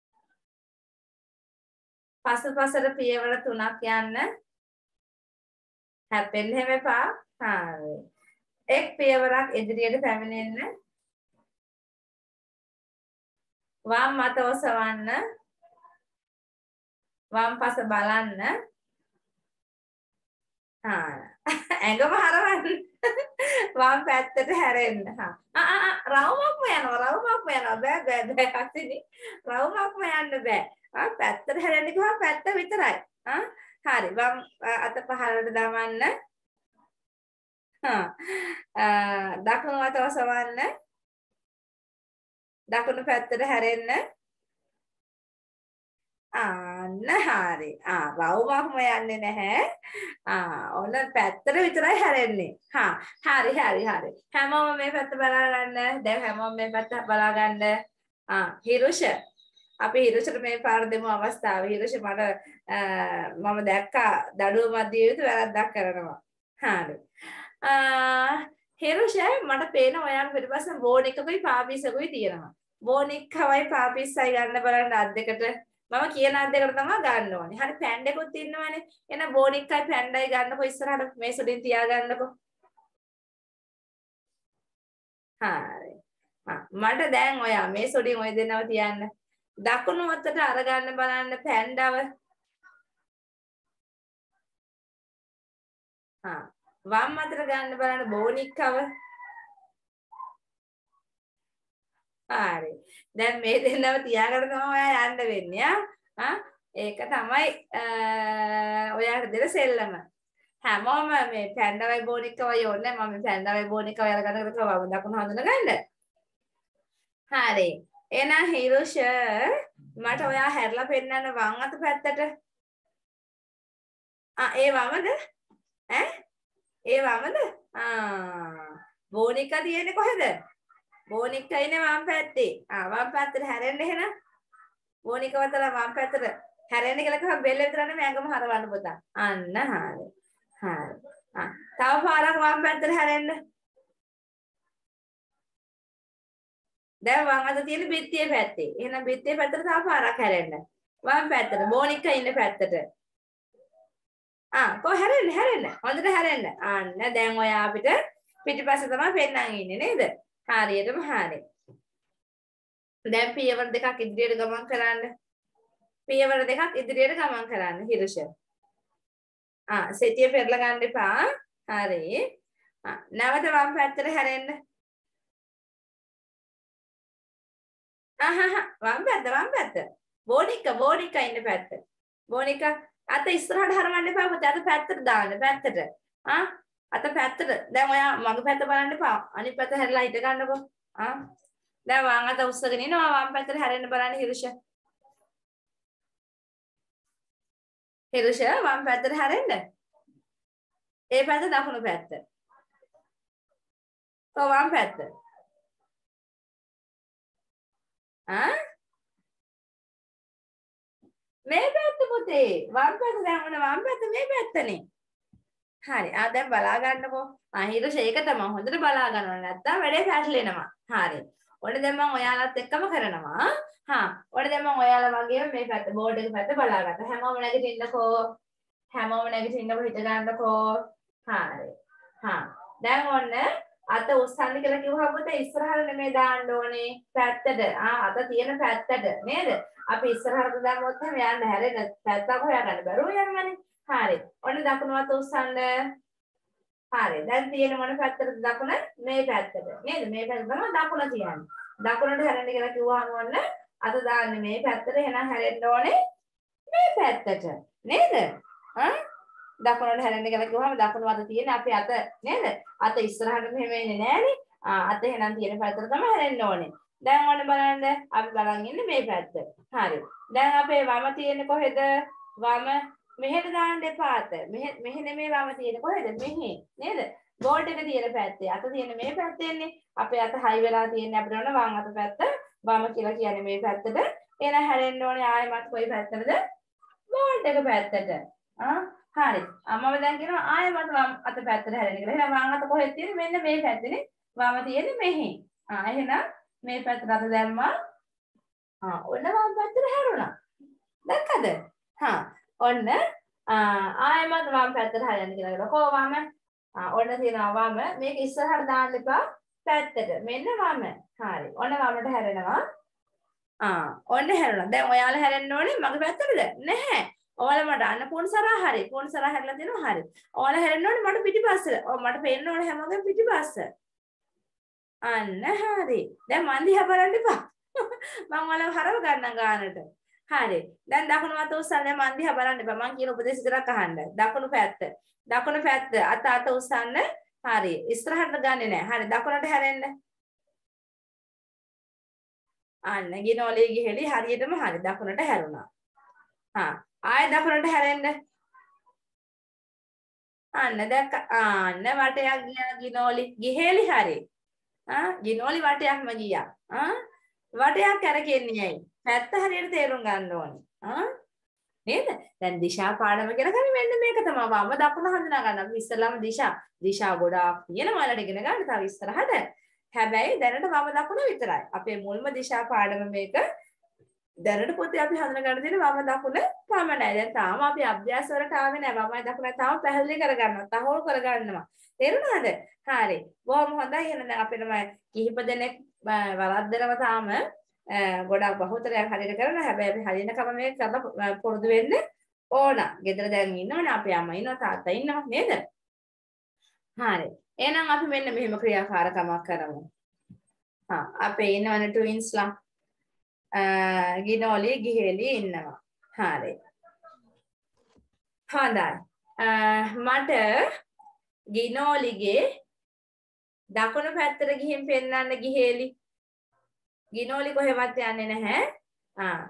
පසුපසට පියවර තුනක් යන්න. හැප්පෙන්න හැම එපා. හරි. එක් පියවරක් ඉදිරියට පැමිණෙන්න. වම් අත ඔසවන්න. වම් පස බලන්න. ආ ඇඟම හරවන්න. වම් පැත්තට හැරෙන්න. හා. ආ ආ රවුමක්ම යනවා. රවුමක්ම යනවා. බෑ බෑ බෑ අතිනි. රවුමක්ම යන්න බෑ. ආ පැත්තට හැරෙන්න කිව්වම පැත්ත විතරයි. ආ හරි. වම් අත පහළට දමන්න. හා. දකුණු අත ඔසවන්න. දකුණු පැත්තට හැරෙන්න. අන්න හරි. ආ රවුමක්ම යන්නේ නැහැ. ආ ඔන්න පැත්තට විතරයි හැරෙන්නේ. හා හරි හරි හරි. හැමෝම මේ පැත්ත බලා ගන්න. දැන් හැමෝම මේ පැත්ත බලා ගන්න. ආ හිරුෂ අපි හිරුෂට මේ පාර දෙමු අවස්ථාව. හිරුෂ මට මම දැක්කා දඩුව මැදිය යුතු වැරද්දක් කරනවා. හරි. ආ හිරුෂ මට පේන ඔයාගේ පිටිපස්සෙන් බෝඩ් එකකුයි පාපීසකුයි තියෙනවා. බෝනික්කවයි පාපිස්සයි ගන්න බලන්න අත් දෙකට. මම කියන අත් දෙකට තමයි ගන්න ඕනේ. හරි පැන්ඩෙකුත් ඉන්නවනේ. එහෙනම් බෝනික්කයි පැන්ඩයි ගන්නකො ඉස්සරහට මේ සුඩින් තියාගන්නකො. හරි. හා මට දැන් ඔයා මේ සුඩින් ඔය දෙන්නව තියන්න. දකුණු අතට අරගන්න බලන්න පැන්ඩව. හා වම් අතට ගන්න බලන්න බෝනික්කව. හරි. දැන් මේ දෙන්නව තියාගෙන තමයි ඔයා යන්න වෙන්නේ ආ. ඒක තමයි ඔයාට දෙන සෙල්ලම. හැමෝම මේ පැන්ඩවයි බෝනික්කවයි ඕනේ. මම මේ පැන්ඩවයි බෝනික්කවයි අරගෙන කරලා දකුණු හඳුන ගන්න. හරි. එහෙනම් හිරුෂ මට ඔයා හැරලා පෙන්නන්න වම් අත පැත්තට. ආ ඒ වමද? ඈ? ඒ වමද? ආ බෝනික්ක තියෙන්නේ කොහෙද? බෝනික්ක ඉන්නේ වම් පැත්තේ. ආ වම් පැත්තට හැරෙන්න එහෙනම්. බෝනික්ක වතලා වම් පැත්තට හැරෙන්න කියලා කිව්වම බෙල්ල විතර නෙමෙයි ඇඟම හරවන්න පුතා. අන්න හරි. හරි. ආ තව පාරක් වම් පැත්තට හැරෙන්න. දැන් වම් අත තියෙන බිත්තියේ පැත්තේ. එහෙනම් බිත්තියේ පැත්තට තව පාරක් හැරෙන්න. වම් පැත්තට බෝනික්ක ඉන්න පැත්තට. ආ කො හැරෙන්න හැරෙන්න. හොඳට හැරෙන්න. අන්න දැන් ඔයා අපිට පිටිපස්ස තමයි පෙන්නන් ඉන්නේ නේද? හරියටම හරි. දැන් පියවර දෙකක් ඉදිරියට ගමන් කරන්න. පියවර දෙකක් ඉදිරියට ගමන් කරන්න හිරුෂ. ආ සෙටිය පෙරලා ගන්න එපා. හරි. ආ නැවත වම් පැත්තට හැරෙන්න. ආහහ වම් පැත්ත වම් පැත්ත. බෝනික්ක බෝනික්ක ඉන්න පැත්ත. බෝනික්ක අත ඉස්සරහට හරවන්න එපා පුතේ. අත පැත්තට දාන්න පැත්තට. ආ අත පැත්තට. දැන් ඔයා මග පැත්ත බලන්න එපා. අනිත් පැත්ත හැරිලා හිට ගන්නකෝ. ආ දැන් වම් අත උස්සගෙන ඉනවා වම් පැත්තට හැරෙන්න බලන්න හිරුෂ. හිරුෂ වම් පැත්තට හැරෙන්න. ඒ පැත්ත දකුණු පැත්ත. ඔව් වම් පැත්ත. ආ මේ පැත්ත පුතේ. වම් පැත්ත දැන් ඔන්න වම් පැත්ත මේ පැත්තනේ. හරි. ආ දැන් බලා ගන්නකෝ. ආ හිරුෂ ඒක තමයි හොඳට බලා ගන්න ඕනේ. නැත්තම් වැඩේ පැටලෙනවා. හරි. ඔන්න දැන් මම ඔයාලත් එක්කම කරනවා. හා ඔන්න දැන් මම ඔයාලා වගේම මේ පැත්ත බෝඩ් එක පැත්ත බලා ගත්තා. හැමෝම නැගිටින්නකෝ. හැමෝම නැගිටින්නකෝ හිට ගන්නකෝ. හරි. හා දැන් ඔන්න අත උස්සන්න කියලා කිව්වම පුතේ ඉස්සරහට නෙමෙයි දාන්න ඕනේ. පැත්තට. ආ අත තියෙන පැත්තට නේද? අපි ඉස්සරහට දැම්මොත් එහෙම යන්න හැරෙන පැත්තක් හොයාගන්න බැරුව යනවනේ. හරි. ඔන්න දකුණු අත උස්සන්න. හරි. දැන් තියෙන මොන පැත්තටද දකුණ? මේ පැත්තට. නේද? මේ පැත්ත තමයි දකුණ තියන්නේ. දකුණට හැරෙන්න කියලා කිව්වහම ඔන්න අත දාන්නේ මේ පැත්තට. එහෙනම් හැරෙන්න ඕනේ මේ පැත්තට. නේද? ආ දකුණට හැරෙන්න කියලා කිව්වහම දකුණු අත තියෙන්නේ අපේ අත නේද? අත ඉස්සරහට මෙහෙම එන්නේ නෑනේ. ආ අත එහෙනම් තියෙන පැත්තට තමයි හැරෙන්න ඕනේ. දැන් ඔන්න බලන්න අපි බලන් ඉන්නේ මේ පැත්ත. හරි. දැන් අපේ වම තියෙන්නේ කොහෙද? වම මෙහෙට දාන්න එපා අත. මෙහෙ මෙහෙ නෙමෙයි වම තියෙන්නේ කොහෙද? මෙහෙ. නේද? බෝඩ් එක තියෙන පැත්තේ. අත තියෙන්නේ මේ පැත්තේනේ. අපේ අත හයි වෙලා තියෙන්නේ අපිට ඕන වම් අත පැත්ත. වම කියලා කියන්නේ මේ පැත්තට. එහෙනම් හැරෙන්න ඕනේ ආයෙමත් කොයි පැත්තටද? බෝඩ් එක පැත්තට. ආ හරි. මම දැන් කියනවා ආයෙමත් වම් අත පැත්තට හැරෙන්න කියලා. එහෙනම් වම් අත කොහෙද තියෙන්නේ? මෙන්න මේ පැත්තේනේ. වම තියෙන්නේ මෙහි. ආ එහෙනම් මේ පැත්තට අත දැම්මා. ආ ඔන්න වම් පැත්තට හැරුණා. දැක්කද? හා ඔන්න ආයෙමත් වම් පැත්තට හැරෙන්න කියලා කියනවා. කොහොමම? ආ ඔන්න තියෙනවා වම. මේක ඉස්සරහට දාන්න එපා පැත්තට. මෙන්න වම. හරි. ඔන්න වමට හැරෙනවා. ආ ඔන්න හැරුණා. දැන් ඔයාලා හැරෙන්න ඕනේ මගේ පැත්තටද? නැහැ. ඔයාලා මට අන්න පොන්සරා හරි. පොන්සරා හැරලා දෙනවා හරි. ඔයාලා හැරෙන්න ඕනේ මට පිටිපස්සට. ඔව් මට පේන්න ඕනේ හැමෝගෙම පිටිපස්ස. අන්න හරි. දැන් මන් දිහා බලන්න එපා. මම ඔයාලව හරව ගන්නම් ගානට. හරි. දැන් දකුණු අත උස්සන්න මන් දිහා බලන්න එපා. මං කියන උපදේශ විතරක් අහන්න. දකුණු පැත්ත. දකුණු පැත්ත අත අත උස්සන්න. හරි. ඉස්සරහට ගන්නෙ නෑ. හරි. දකුණට හැරෙන්න. අන්න ගිනෝලේ ගිහෙලි හරියටම හරි. දකුණට හැරුණා. හා ආයෙ දකුණට හැරෙන්න. අන්න දැක්ක. අන්න වටයක් ගියා ගිනෝලි. ගිහෙලි හරි. ආ ගිනෝලි වටයක්ම ගියා. ආ වටයක් කරකෙන්නේ ඇයි? පැත්ත හරියට තේරුම් ගන්න ඕනේ. ආ නේද? දැන් දිශා පාඩම කියලා කරන්නේ මෙන්න මේක තමයි. වම දකුණ හඳුනා ගන්න. අපි ඉස්සෙල්ලාම දිශා දිශා ගොඩාක් තියෙනවා. ඔයාලට ඉගෙන ගන්න තව ඉස්සරහට. හැබැයි දැනට වම දකුණ විතරයි. අපේ මුල්ම දිශා පාඩම මේක. දැනට පොතේ අපි හඳුනා ගන්න තියෙන වම දකුණ පමණයි. දැන් තාම අපි අභ්‍යාස වලට ආවේ නැහැ. වමයි දකුණයි තාම පැහැදිලි කරගන්නවා. තහවුරු කරගන්නවා. තේරුණාද? හරි. බොහොම හොඳයි. එහෙනම් දැන් අපේ ළමයි කිහිප දෙනෙක් වරද්දනවා තාම ගොඩක් බහුතරයක් හරියට කරනවා. හැබැයි අපි හරියනකම මේක කරලා පුරුදු වෙන්න ඕන. ගෙදර දැන් ඉන්නවනේ අපේ අම්මා ඉන්නවා තාත්තා ඉන්නවා නේද? හරි. එහෙනම් අපි මෙන්න මෙහෙම ක්‍රියාකාරකමක් කරමු. හා අපේ ඉන්නවනේ ට්වින්ස්ලා ගිනෝලි ගිහෙලි ඉන්නවා. හරි. හොඳයි. මට ගිනෝලිගේ දකුණු පැත්තට ගිහින් පෙන්නන්න ගිහෙලි. ගිනෝලි කොහෙවත් යන්නේ නැහැ. ආ.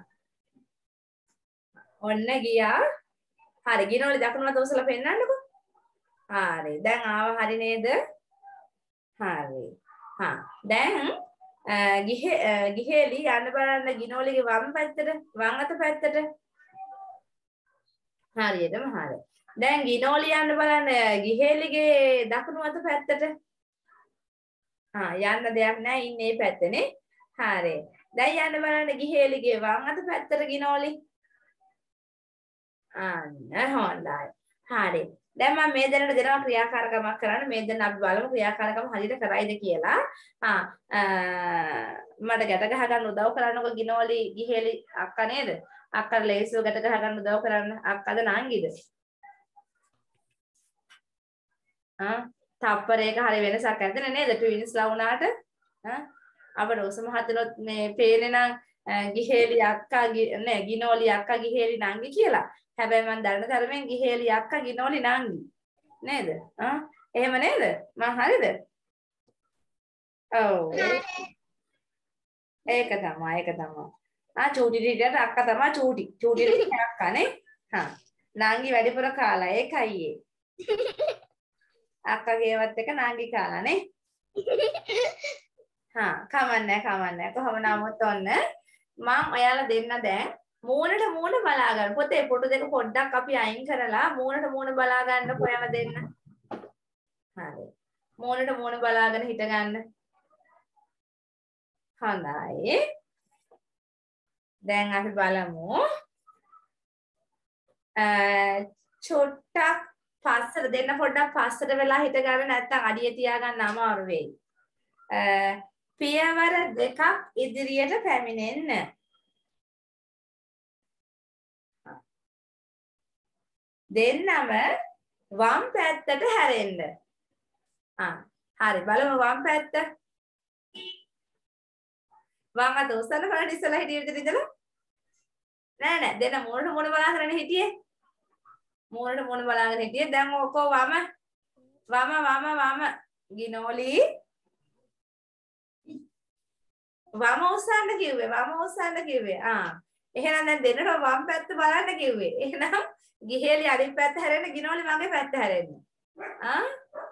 ඔන්න ගියා. හරි ගිනෝලි දකුණට උසලා පෙන්නන්නකෝ. හරි. දැන් ආව හරි නේද? හරි. හා. දැන් ගිහෙ ගිහෙලි යන්න බලන්න ගිනෝලිගේ වම් පැත්තට වම් අත පැත්තට. හරියටම හරි. දැන් ගිනෝලි යන්න බලන්න ගිහෙලිගේ දකුණු අත පැත්තට. ආ යන්න දෙයක් නැහැ ඉන්නේ මේ පැත්තනේ. හරි. දැන් යන්න බලන්න ගිහෙලිගේ වම් අත පැත්තට ගිනෝලි. අන්න හොඳයි. හරි. දැන් මම මේ දෙන්නට දෙනවා ක්‍රියාකාරකමක් කරන්න. මේ දෙන්න අපි බලමු ක්‍රියාකාරකම හරියට කරයිද කියලා. ආ මට ගැට ගහ ගන්න උදව් කරන්නකො ගිනෝලි ගිහෙලි අක්කා නේද? අක්කට ලේසිව ගැට ගහ ගන්න උදව් කරන්න. අක්කද නංගිද? ආ තප්පරයක හරි වෙනසක් නැද්ද නේද? ට්වින්ස්ලා වුණාට. ආ අපේ රෝස මහත්තයලොත් මේ පේන්නේ නම් ගිහෙලි අක්කා නෑ ගිනෝලි අක්කා ගිහෙලි නංගි කියලා. හැබැයි මම දන්න තරමෙන් ගිහෙලි අක්කා ගිනෝලි නංගි නේද? ආ එහෙම නේද? මම හරිද? ඔව්. ඒක තමයි ඒක තමයි. ආ චූටි ටිකට අක්කා තමයි චූටි. චූටි ටිකට අක්කා නේ. හා. නංගි වැඩිපුර කාලා ඒකයි ඒ. අක්කගේවත් එක නංගි කාලා නේ. හා කමන්නේ කමන්නේ. කොහොම නමුත් ඔන්න මම ඔයාලා දෙන්න දැන් මූණට මූණ බලා ගන්න. පොතේ ෆොටෝ දෙක පොඩ්ඩක් අපි අයින් කරලා මූණට මූණ බලා ගන්න කොයම දෙන්න. හරි. මූණට මූණ බලාගෙන හිට ගන්න. හොඳයි. දැන් අපි බලමු. අ චොට්ටක් පස්සට දෙන්න පොඩ්ඩක් පස්සට වෙලා හිට ගන්න නැත්නම් අඩිය තියාගන්න අමාරු වෙයි. අ පියවර දෙකක් ඉදිරියට පැමිණෙන්න. දෙන්නම වම් පැත්තට හැරෙන්න. ආ හරි බලමු වම් පැත්ත. වම් අත උස්සන්න බලන්න ඉස්සලා හිටිය විදිහට ඉඳලා. නෑ නෑ දෙන්න මූණට මූණ බලාගෙන හිටියේ. මූණට මූණ බලාගෙන හිටියේ. දැන් ඔකෝ වම වම වම වම ගිනෝලි වම උස්සන්න කිව්වේ වම උස්සන්න කිව්වේ. ආ එහෙනම් දැන් දෙන්නට වම් පැත්ත බලන්න කිව්වේ. එහෙනම් ගිහෙලි අනිත් පැත්ත හැරෙන්න ගිනෝලි මගේ පැත්ත හැරෙන්න. ආ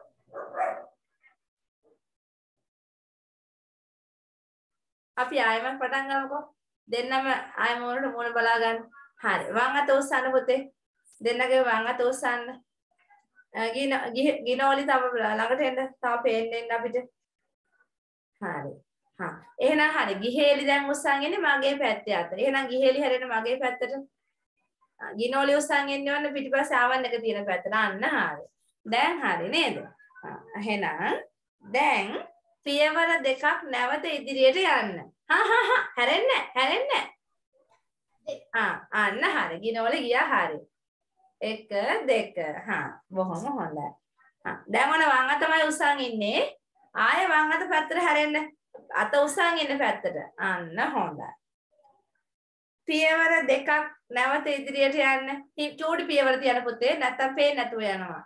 අපි ආයෙමත් පටන් ගමුකෝ. දෙන්නම ආයෙ මොනට මොන බලා ගන්න. හරි. වම් අත උස්සන්න පුතේ. දෙන්නගේ වම් අත උස්සන්න. ගින ගිනෝලි තව ළඟට එන්න. තව පේන්න අපිට. හරි. හා. එහෙනම් හරි. ගිහෙලි දැන් උස්සන් ඉන්නේ මගේ පැත්තේ අත. එහෙනම් ගිහෙලි හැරෙන්න මගේ පැත්තට. ගිනෝලි උස්සන් ඉන්නේ වන්න පිටිපස්සේ ආවන් එක තියෙන පැත්තට. අන්න හරි. දැන් හරි නේද? එහෙනම් දැන් පියවර දෙකක් නැවත ඉදිරියට යන්න. හා හා හා හැරෙන්න හැරෙන්න. ආ අන්න හරි. ගිනෝලි ගියා හරි. එක දෙක. හා බොහොම හොඳයි. හා දැන් ඔන්න වම් අතමයි උස්සන් ඉන්නේ. ආයෙ වම් අත පැත්තට හැරෙන්න. අත උස්සන් ඉන්න පැත්තට. අන්න හොඳයි. පියවර දෙකක් නැවත ඉදිරියට යන්න. චූටි පියවර තියන පුතේ නැත්තම් පේන්නේ නැතුව යනවා.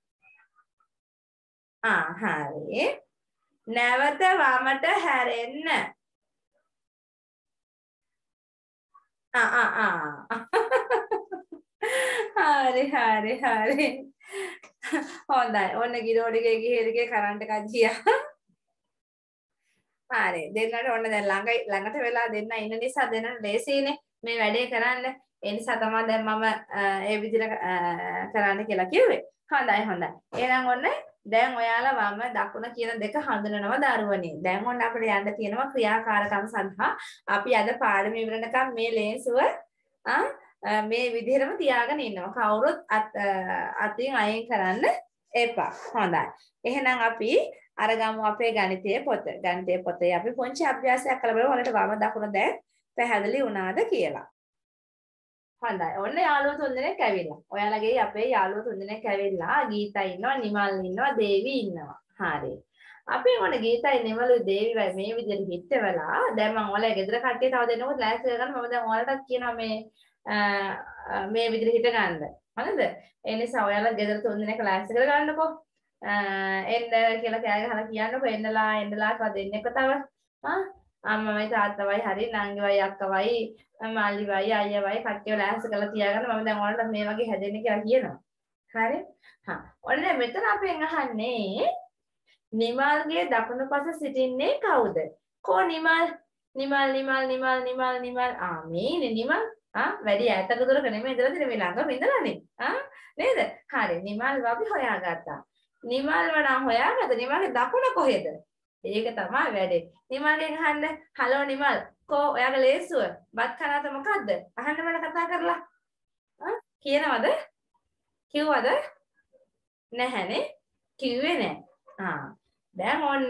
ආ හරි. නැවත වමට හැරෙන්න. ආ ආ ආ. හරි හරි හරි. හොඳයි. ඔන්න ගිරෝඩිගේ ගිහෙලිගේ කරන්ට් එකක් ගියා. හරි. දෙන්නට ඔන්න දැන් ළඟ ළඟට වෙලා දෙන්න ඉන්න නිසා දෙන්නට ලේසියිනේ මේ වැඩේ කරන්න. ඒ නිසා තමයි දැන් මම ඒ විදිහට කරන්න කියලා කිව්වේ. හොඳයි හොඳයි. එහෙනම් ඔන්න දැන් ඔයාලා වම දකුණ කියන දෙක හඳුනනවා දරුවනේ. දැන් ඔන්න අපිට යන්න තියෙනවා ක්‍රියාකාරකම් සඳහා. අපි අද පාඩම ඉවරනකම් මේ ලේන්සුව මේ විදිහටම තියාගෙන ඉන්නවා. කවුරුත් අතින් අයින් කරන්න එපා. හොඳයි. එහෙනම් අපි අරගමු අපේ ගණිතයේ පොත. ගණිතයේ පොතේ අපි පොන්චි අභ්‍යාසයක් කරලා බලමු ඔයාලට වම දකුණ දැන් පැහැදිලි වුණාද කියලා. හොඳයි. ඔන්න යාළුවෝ තුන්දෙනෙක් ඇවිල්ලා. ඔයාලගේ අපේ යාළුවෝ තුන්දෙනෙක් ඇවිල්ලා ගීතා ඉන්නවා, නිමල් ඉන්නවා, දේවි ඉන්නවා. හරි. අපි ඔන්න ගීතයි, නිමලුයි, දේවියි මේ විදිහට හිටවලා දැන් මම ඔයාලා ගෙදර කට්ටිය තව දෙනකොට ලෑස්ති කරගන්න මම දැන් ඔයාලටත් කියනවා මේ මේ විදිහට හිට ගන්න. හරිද? ඒ නිසා ඔයාලා ගෙදර තුන්දෙනෙක් ලෑස්ති කරගන්නකෝ. එන්න කියලා කෑ ගහලා කියන්නකෝ. එන්නලා එන්නලා කව දෙන්නෙක්ව තව. ආ අම්මමයි තාත්තවයි හරි නංගිවයි අක්කවයි මල්ලිවයි අයියවයි කට්ටියව ලෑස්ති කරලා තියාගන්න. මම දැන් ඔයාලට මේ වගේ හැදෙන්න කියලා කියනවා. හරි? හා. ඔන්න දැන් මෙතන අපෙන් අහන්නේ නිමල්ගේ දකුණු පස සිටින්නේ කවුද? ko nimal nimal nimal nimal nimal nimal ah මේනේ nimal ah වැඩි ඈතක දුරක නෙමෙයි ඉඳලා තියෙන්නේ මේ ළඟම ඉඳලානේ ah නේද හරි නිමල් අපි හොයාගත්තා නිමල් වඩා හොයාගත්ත නිමල්ගේ දකුණ කොහෙද ඒක තමයි වැඩේ නිමල්ගෙන් අහන්න හලෝ නිමල් කො ඔයාගේ ලේසුව බත් කනාත මොකද්ද අහන්න මට කතා කරලා ah කියනවද කිව්වද නැහැනේ කිව්වේ නැහැ ah දැන් ඔන්න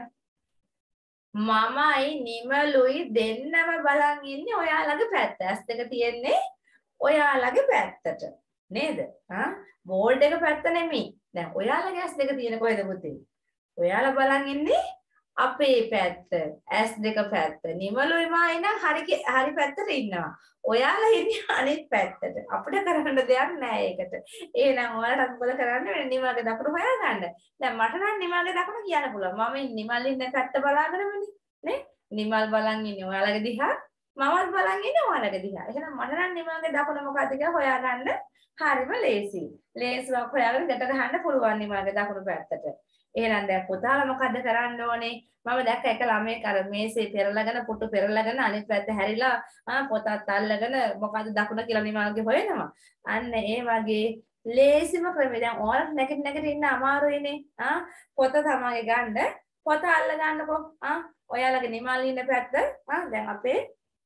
මමයි නිමලුයි දෙන්නම බලන් ඉන්නේ ඔයාලගේ පැත්ත. ඇස් දෙක තියෙන්නේ ඔයාලගේ පැත්තට. නේද? ආ බෝඩ් එක පැත්ත නෙමෙයි. දැන් ඔයාලගේ ඇස් දෙක තියෙන කොහෙද පුතේ? ඔයාලා බලන් ඉන්නේ අපේ පැත්ත. ඇස් දෙක පැත්ත. නිමලුයි මායි නම් හරි හරි පැත්තට ඉන්නවා. ඔයාලා ඉන්නේ අනිත් පැත්තට. අපිට කරන්න දෙයක් නැහැ ඒකට. එහෙනම් ඔයාලට මොකද කරන්න වෙන්නේ? නිමල්ගේ දකුණ හොයාගන්න. දැන් මට නම් නිමල්ගේ දකුණ කියන්න පුළුවන්. මම නිමල් ඉන්න පැත්ත බලාගෙනමනේ. නේ? නිමල් බලන් ඉන්නේ ඔයාලගේ දිහා. මමත් බලන් ඉන්නේ ඔයාලගේ දිහා. එහෙනම් මට නම් නිමල්ගේ දකුණ මොකද්ද කියලා හොයාගන්න හරිම ලේසියි. ලේසියක් හොයාගෙන ගැට ගහන්න පුළුවන් නිමල්ගේ දකුණු පැත්තට. එහෙනම් දැන් පුතාලා මොකද්ද කරන්න ඕනේ? මම දැක්ක එක ළමයෙක් අර මේසේ පෙරලගෙන පුටු පෙරලගෙන අනිත් පැත්ත හැරිලා ආ පොතත් අල්ලගෙන මොකද්ද දකුණ කියලා නිමල්ගේ හොයනවා. අන්න ඒ වගේ ලේසිම ක්‍රමය. දැන් ඔයාලට නැගිට නැගිට ඉන්න අමාරුයිනේ. ආ පොත තමයි ගන්න. පොත අල්ල ගන්නකො. ආ ඔයාලගේ නිමල් ඉන්න පැත්ත. ආ දැන් අපේ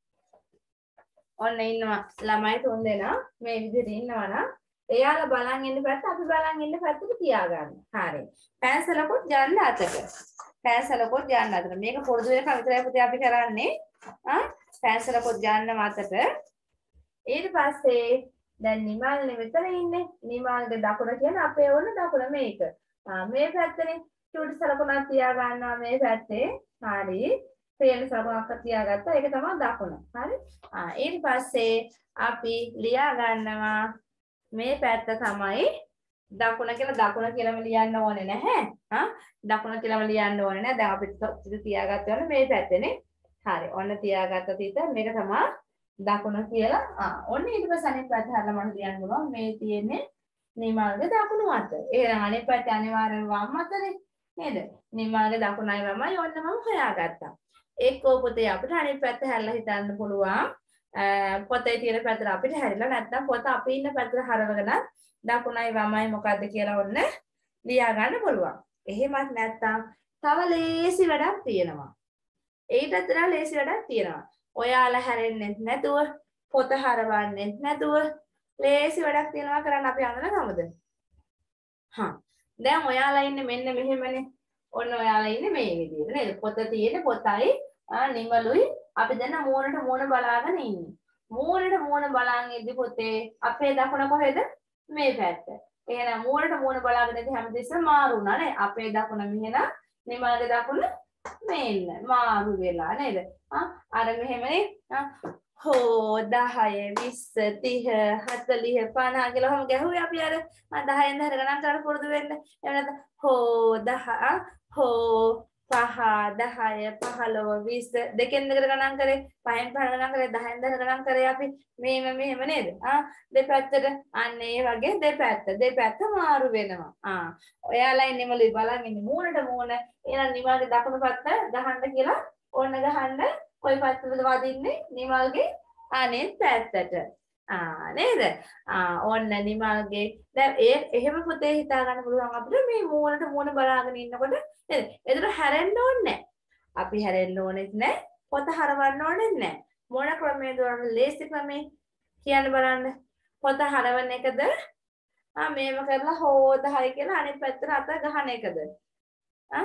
ඔන්න ඉන්නවා ළමයි තුන් දෙනා මේ විදිහට ඉන්නවා නම් එයාලා බලන් ඉන්න පැත්ත අපි බලන් ඉන්න පැත්තට තියාගන්න. හරි. පැන්සලකුත් ගන්න අතට. පැන්සලකුත් ගන්න අතට. මේක පොඩු වෙනකන් විතරයි පුතේ අපි කරන්නේ. ආ පැන්සලකුත් ගන්න අතට. ඊට පස්සේ දැන් නිමල්නේ මෙතන ඉන්නේ. නිමල්ගේ දකුණ කියන්නේ අපේ ඕන දකුණ මේක. ආ මේ පැත්තනේ චූටි සලකුණක් තියා ගන්නවා මේ පැත්තේ. හරි. පේන සලකුණක් තියාගත්තා. ඒක තමයි දකුණ. හරි. ආ ඊට පස්සේ අපි ලියා ගන්නවා මේ පැත්ත තමයි දකුණ කියලා දකුණ කියලාම ලියන්න ඕනේ නැහැ. හා දකුණ කියලාම ලියන්න ඕනේ නැහැ. දැන් අපි ටික තියාගත්තා වල මේ පැත්තනේ. හරි. ඔන්න තියාගත්ත තිත මේක තමයි දකුණ කියලා. ආ ඔන්න ඊට පස්සේ අනිත් පැත්ත හරලා මම ලියන්න පුළුවන්. මේ තියෙන්නේ නිමල්ගේ දකුණු අත. එහෙනම් අනිත් පැත්තේ අනිවාර්යෙන් වම් අතනේ. නේද? නිමල්ගේ දකුණයි වමයි ඔන්න මම හොයාගත්තා. එක්කෝ පුතේ අපිට අනිත් පැත්ත හැරලා හිතන්න පුළුවන්. පොතේ තියෙන පැත්තට අපිට හැරිලා නැත්නම් පොත අපි ඉන්න පැත්තට හරවගෙන දකුණයි වමයි මොකද්ද කියලා ඔන්න ලියා ගන්න පුළුවන්. එහෙමත් නැත්නම් තව ලේසි වැඩක් තියෙනවා. ඒකටත් වඩා ලේසි වැඩක් තියෙනවා. ඔයාලා හැරෙන්නේ නැතුව පොත හරවන්නේ නැතුව ලේසි වැඩක් තියෙනවා කරන්න අපි අඳන ගමද? හා. දැන් ඔයාලා ඉන්නේ මෙන්න මෙහෙමනේ. ඔන්න ඔයාලා ඉන්නේ මේ විදිහට නේද? පොත තියෙන පොතයි නිමලුයි අපි දැන් මූණට මූණ බලාගෙන ඉන්නේ. මූණට මූණ බලන් ඉද්දි පුතේ අපේ දකුණ කොහෙද? මේ පැත්ත. එහෙනම් මූණට මූණ බලාගෙන ඉඳි හැමතිස්සෙම මාරු වුණා නේ. අපේ දකුණ මෙහෙනම් නිමල්ගේ දකුණ මේන්න මාරු වෙලා නේද? ආ අර මෙහෙමනේ. හෝ දහය විස්ස තිහ හතලිහ පනහ කියලා ඔහම ගැහුවේ අපි අර දහයෙන් දහයට ගණන් කරලා පුරුදු වෙන්න. එහෙම නැත්නම් හෝ දහ හෝ පහ දහය පහළොව විස්ස දෙකෙන් දෙකට ගණන් කරේ පහෙන් පහට ගණන් කරේ දහයෙන් දහයට ගණන් කරේ අපි මේම මෙහෙම නේද? ආ දෙපැත්තට අන්න ඒ වගේ දෙපැත්ත දෙපැත්ත මාරු වෙනවා. ආ ඔයාලා ඉන්නේ මොලේ බලන් ඉන්නේ මූණට මූණ. එහෙනම් නිමල්ගේ දකුණු පැත්ත ගහන්න කියලා ඕන්න ගහන්න කොයි පැත්තටද වදින්නේ? නිමල්ගේ අනිත් පැත්තට. ආ නේද? ආ ඔන්න නිමල්ගේ දැන් ඒ එහෙම පුතේ හිතා ගන්න පුළුවන් අපිට මේ මූණට මූණ බලාගෙන ඉන්නකොට නේද? ඒතර හැරෙන්න ඕනේ නැහැ. අපි හැරෙන්න ඕනෙත් නැහැ. පොත හරවන්න ඕනෙත් නැහැ. මොන ක්‍රමයේද වල ලේසි ක්‍රමේ කියන්න බලන්න. පොත හරවන එකද? ආ මේව කරලා හෝද හරි කියලා අනිත් පැත්තට අත ගහන එකද? ආ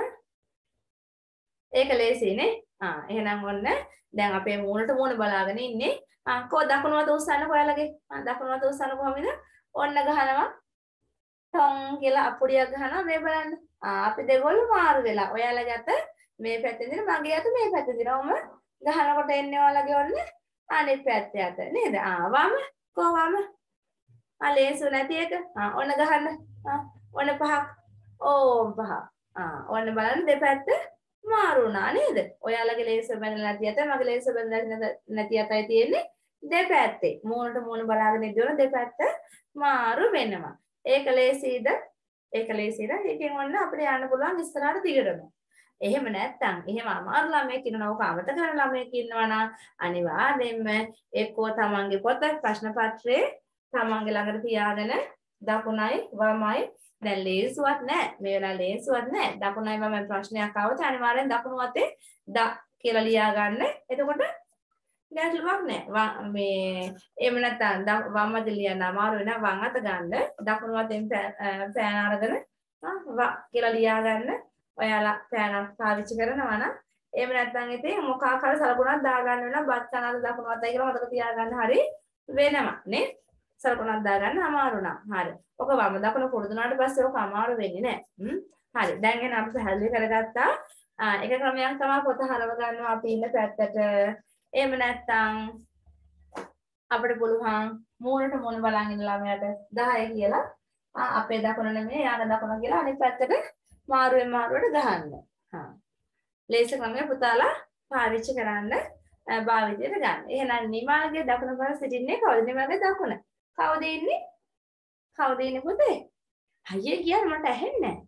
ඒක ලේසිනේ. ආ එහෙනම් ඔන්න දැන් අපේ මූණට මූණ බලාගෙන ඉන්නේ. ආ කො දකුණු අත උස්සන්න කොයාලගේ. ආ දකුණු අත උස්සන්න කොහොමද? ඔන්න ගහනවා. ටොං කියලා අපුඩියක් ගහනවා මේ බලන්න. ආ අපි දෙගොල්ලෝ මාරු වෙලා. ඔයාලගේ අත මේ පැත්තේ දින මගේ අත මේ පැත්තේ දිනවම ගහනකොට එන්නේ ඔයාලගේ ඔන්න අනිත් පැත්තේ අත නේද? ආ වම කොහොමම? ආ ලේසු නැති එක. ආ ඔන්න ගහන්න. ආ ඔන්න පහක්. ඕ පහ. ආ ඔන්න බලන්න දෙපැත්ත මාරු වුණා නේද? ඔයාලගේ ලේසර් බැඳලා නැති අත මගේ ලේසර් බැඳලා නැති අතයි තියෙන්නේ දෙපැත්තේ. මූණට මූණ බලාගෙන ඉඳලා දෙපැත්ත මාරු වෙනවා. ඒක ලේසිද? ඒක ලේසිද? ඒකෙන් ඔන්න අපිට යන්න පුළුවන් ඉස්සරහට දිගටම. එහෙම නැත්තම් එහෙම අමාරු ළමයෙක් ඉන්නවා ඔක අමතක කරන ළමයෙක් ඉන්නවා නම් අනිවාර්යයෙන්ම එක්කෝ තමන්ගේ පොත ප්‍රශ්න පත්‍රයේ තමන්ගේ ළඟට තියාගෙන දකුණයි වමයි දැන් ලේසුවක් නැහැ මේ වෙලාවේ ලේසුවක් නැහැ දකුණයි වමයි ප්‍රශ්නයක් ආවොත් අනිවාර්යෙන් දකුණු අතේ ද කියලා ලියා ගන්න එතකොට ගැටලුවක් නැහැ මේ එහෙම නැත්තම් වම් අතේ ලියන්න අමාරු වෙනවා වම් අත ගන්න දකුණු අතෙන් පෑන අරගෙන වා කියලා ලියා ගන්න ඔයාලා පෑනක් පාවිච්චි කරනවා නම් එහෙම නැත්නම් ඉතින් මොකක් හරි සලකුණක් දාගන්න වෙනවා බත් කනද දකුණු අතයි කියලා මතක තියාගන්න හරි වෙනවා නේ සලකුණක් දාගන්න අමාරු නම් හරි ඔක වම දකුණ පුරුදුනාට පස්සේ ඔක අමාරු වෙන්නේ නැහැ හරි දැන් එන අපි පැහැදිලි කරගත්තා එක ක්‍රමයක් තමයි පොත හරව ගන්නවා අපි ඉන්න පැත්තට එහෙම නැත්නම් අපිට පුළුවන් මූණට මූණ බලන් ඉන්න ළමයාට දහය කියලා අපේ දකුණ නෙමෙයි යාගේ දකුණ කියලා අනිත් පැත්තට මාරුවෙන් මාරුවට ගහන්න. හා. ලේස ක්‍රමය පුතාලා පාවිච්චි කරන්න භාවිතයට ගන්න. එහෙනම් නිමාගේ දකුණ බල සිටින්නේ කවුද? නිමාගේ දකුණ. කවුද ඉන්නේ? කවුද ඉන්නේ පුතේ? අයියේ කියන්නේ මට ඇහෙන්නේ නැහැ.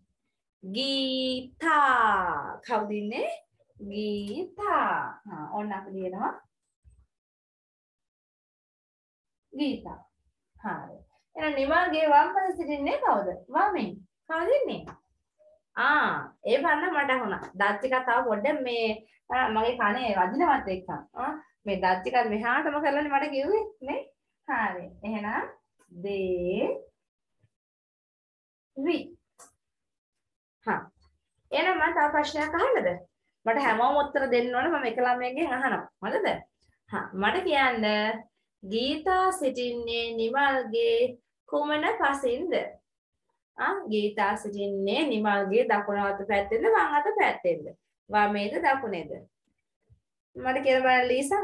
ගීතා. කවුද ඉන්නේ? ගීතා. හා ඕන්න අපි ලියනවා. ගීතා. හරි. එහෙනම් නිමාගේ වම් පස සිටින්නේ කවුද? වමෙන්. කවුද ඉන්නේ? ආ ඒ බලන්න මට අහුණා. දත් ටිකක් තව පොඩ්ඩක් මේ මගේ කනේ වදිනවත් එක්ක. ආ මේ දත් ටිකක් මෙහාටම කරලානේ මට කිව්වේ නේ? හරි. එහෙනම් දේ වි. හා. එහෙනම් මම තව ප්‍රශ්නයක් අහන්නද? මට හැමෝම උත්තර දෙන්න ඕනේ මම එක ළමයෙක්ගෙන් අහනවා. හරිද? හා මට කියන්න ගීතා සිටින්නේ නිමල්ගේ කුමන පසින්ද? ගීතා සිටින්නේ නිමල්ගේ දකුණ අත පැත්තෙන්ද වම් අත පැත්තෙන්ද වමේද දකුණේද මට කියලා බලන්න ලීසා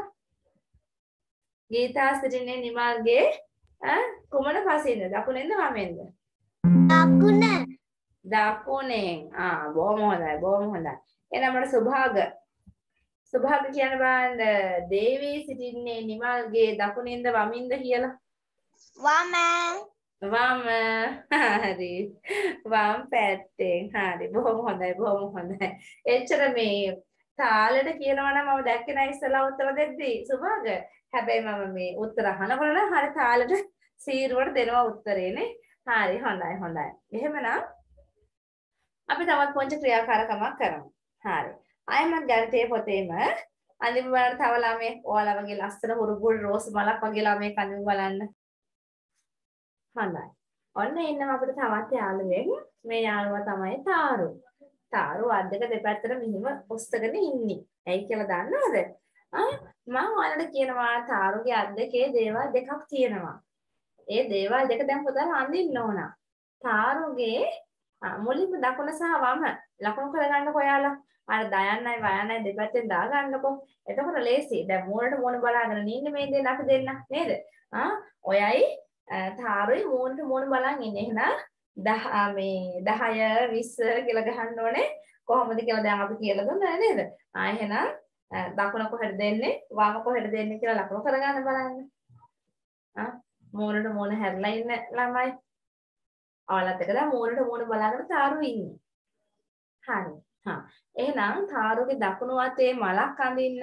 ගීතා සිටින්නේ නිමල්ගේ කුමන පසින්ද දකුණෙන්ද වමෙන්ද දකුණ දකුණෙන් ආ බොහොම හොඳයි බොහොම හොඳයි එහෙනම් මට සුභාග සුභාග කියන බලන්න දේවී සිටින්නේ නිමල්ගේ දකුණෙන්ද වමින්ද කියලා වම වම හරි වම් පැත්තෙන් හරි බොහොම හොඳයි බොහොම හොඳයි එච්චර මේ තාලෙට කියනවා නම් මම දැක්කේ නැහැ ඉස්සලා උත්තර දෙද්දී සුභාග හැබැයි මම මේ උත්තර අහනකොට නම් හරි තාලෙට සීරුවට දෙනවා උත්තරේනේ හරි හොඳයි හොඳයි එහෙමනම් අපි තවත් පොන්ච ක්‍රියාකාරකමක් කරමු හරි ආයෙමත් ගණිතයේ පොතේම අඳින්න බලන්න තව ළමයි ඔයාලා වගේ ලස්සන හුරුබුල් රෝස් මලක් වගේ ළමයි අඳින්න බලන්න හොඳයි. ඔන්න එන්නම් අපිට තවත් යාළුවෙක්. මේ යාළුවා තමයි තාරු. තාරු අත් දෙක දෙපැත්තට මෙහිම ඔස්සගෙන ඉන්නේ. ඇයි කියලා දන්නවද? ආ මම ඔයාලට කියනවා තාරුගේ අත් දෙකේ දේවල් දෙකක් තියෙනවා. ඒ දේවල් දෙක දැන් පුතාලා අඳින්න ඕන. තාරුගේ මුලින්ම දකුණ සහ වම ලකුණු කරගන්නකො ඔයාලා. අර දයන්නයි වයන්නයි දෙපැත්තෙන් දාගන්නකො. එතකොට ලේසි. දැන් මූණට මූණ බලාගෙන ඉන්නේ මේ දෙන්න අපි දෙන්න නේද? ආ ඔයයි තාරුයි මූණට මූණ බලන් ඉන්නේ. එහෙනම් දහ මේ දහය විස්ස කියලා ගහන්න ඕනේ. කොහොමද කියලා දැන් අපි කියලා දුන්නා නේද? ආ එහෙනම් දකුණ කොහෙද දෙන්නේ? වම කොහෙද දෙන්නේ කියලා ලකුණු කරගන්න බලන්න. ආ මූණට මූණ හැරලා ඉන්න ළමයි. ඔයාලත් එක දැන් මූණට මූණ බලාගෙන තාරු ඉන්නේ. හරි. හා. එහෙනම් තාරුගේ දකුණු අතේ මලක් අඳින්න.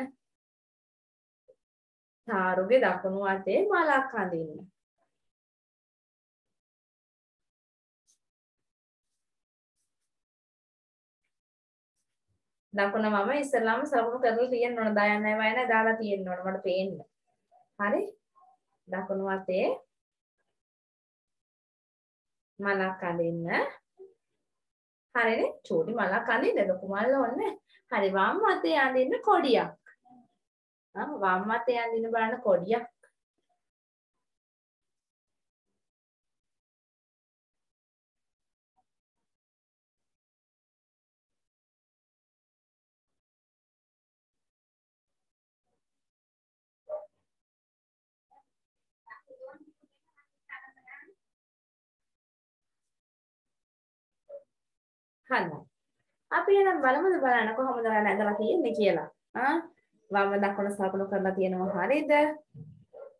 තාරුගේ දකුණු අතේ මලක් අඳින්න. දකුණ මම ඉස්සෙල්ලාම සලකුණු කරලා තියෙන්න ඕන. දයන්නයි වයන්නයි දාලා තියෙන්න ඕන මට පේන්න. හරි? දකුණු අතේ මලක් අඳින්න. හරිනේ? චූටි මලක් අඳින්න ලොකු මල් ඕනේ. හරි වම් අතේ අඳින්න කොඩියක්. ආ වම් අතේ අඳින්න බලන්න කොඩියක්. හරි. අපි එනම් බලමුද බලන්න කොහොමද නැගලා තියෙන්නේ කියලා. ආ වම දකුණ සලකුණු කරලා තියෙනවා හරියද?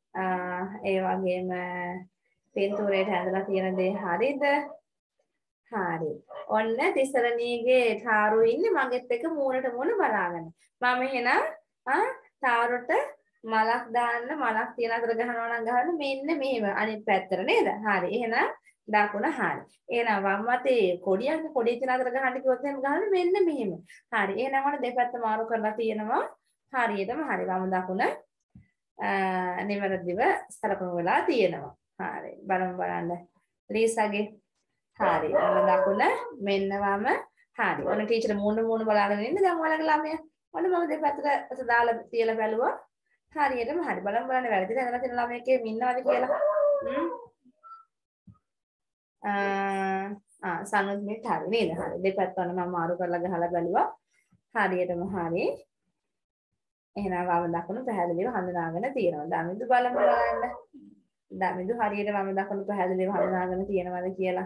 ආ ඒ වගේම පින්තූරයට ඇඳලා තියෙන දේ හරියද? හරි. ඔන්න තිසරණීගේ තාරු ඉන්නේ මගෙත් එක්ක මූණට මූණ බලාගෙන. මම එහෙනම් ආ තාරුට මලක් දාන්න මලක් තියන අතර ගහනවා නම් ගහන්න මෙන්න මෙහෙම අනිත් පැත්තට නේද? හරි. එහෙනම් දකුණ හරි. එහෙනම් වම් අතේ කොඩියක් කොඩිය තියන අතර ගහන්න කිව්වොත් එහෙනම් ගහන්න මෙන්න මෙහෙම. හරි. එහෙනම් ඔන්න දෙපැත්ත මාරු කරලා තියෙනවා. හරියටම හරි. වම් දකුණ නිවැරදිව සලකනු වෙලා තියෙනවා. හරි. බලමු බලන්න. ලීසාගේ හරි. ඔන්න දකුණ මෙන්න වම හරි. ඔන්න ටීචර් මූණ මූණ බලාගෙන ඉන්න දැන් ඔයාලගේ ළමයා. ඔන්න මම දෙපැත්තට දාලා තියලා බැලුවා. හරියටම හරි. බලමු බලන්න වැරදිද නැත්නම් තියෙන ළමයෙක්ගේ ඉන්නවද කියලා. හ්ම්. ආ සනුත් මෙත් හරි නේද? හරි. දෙපැත්ත ඔන්න මම මාරු කරලා ගහලා බැලුවා. හරියටම හරි. එහෙනම් වම දකුණු පැහැදිලිව හඳුනාගෙන තියෙනවා. දමිදු බලමු බලන්න. දමිදු හරියට වම දකුණු පැහැදිලිව හඳුනාගෙන තියෙනවද කියලා.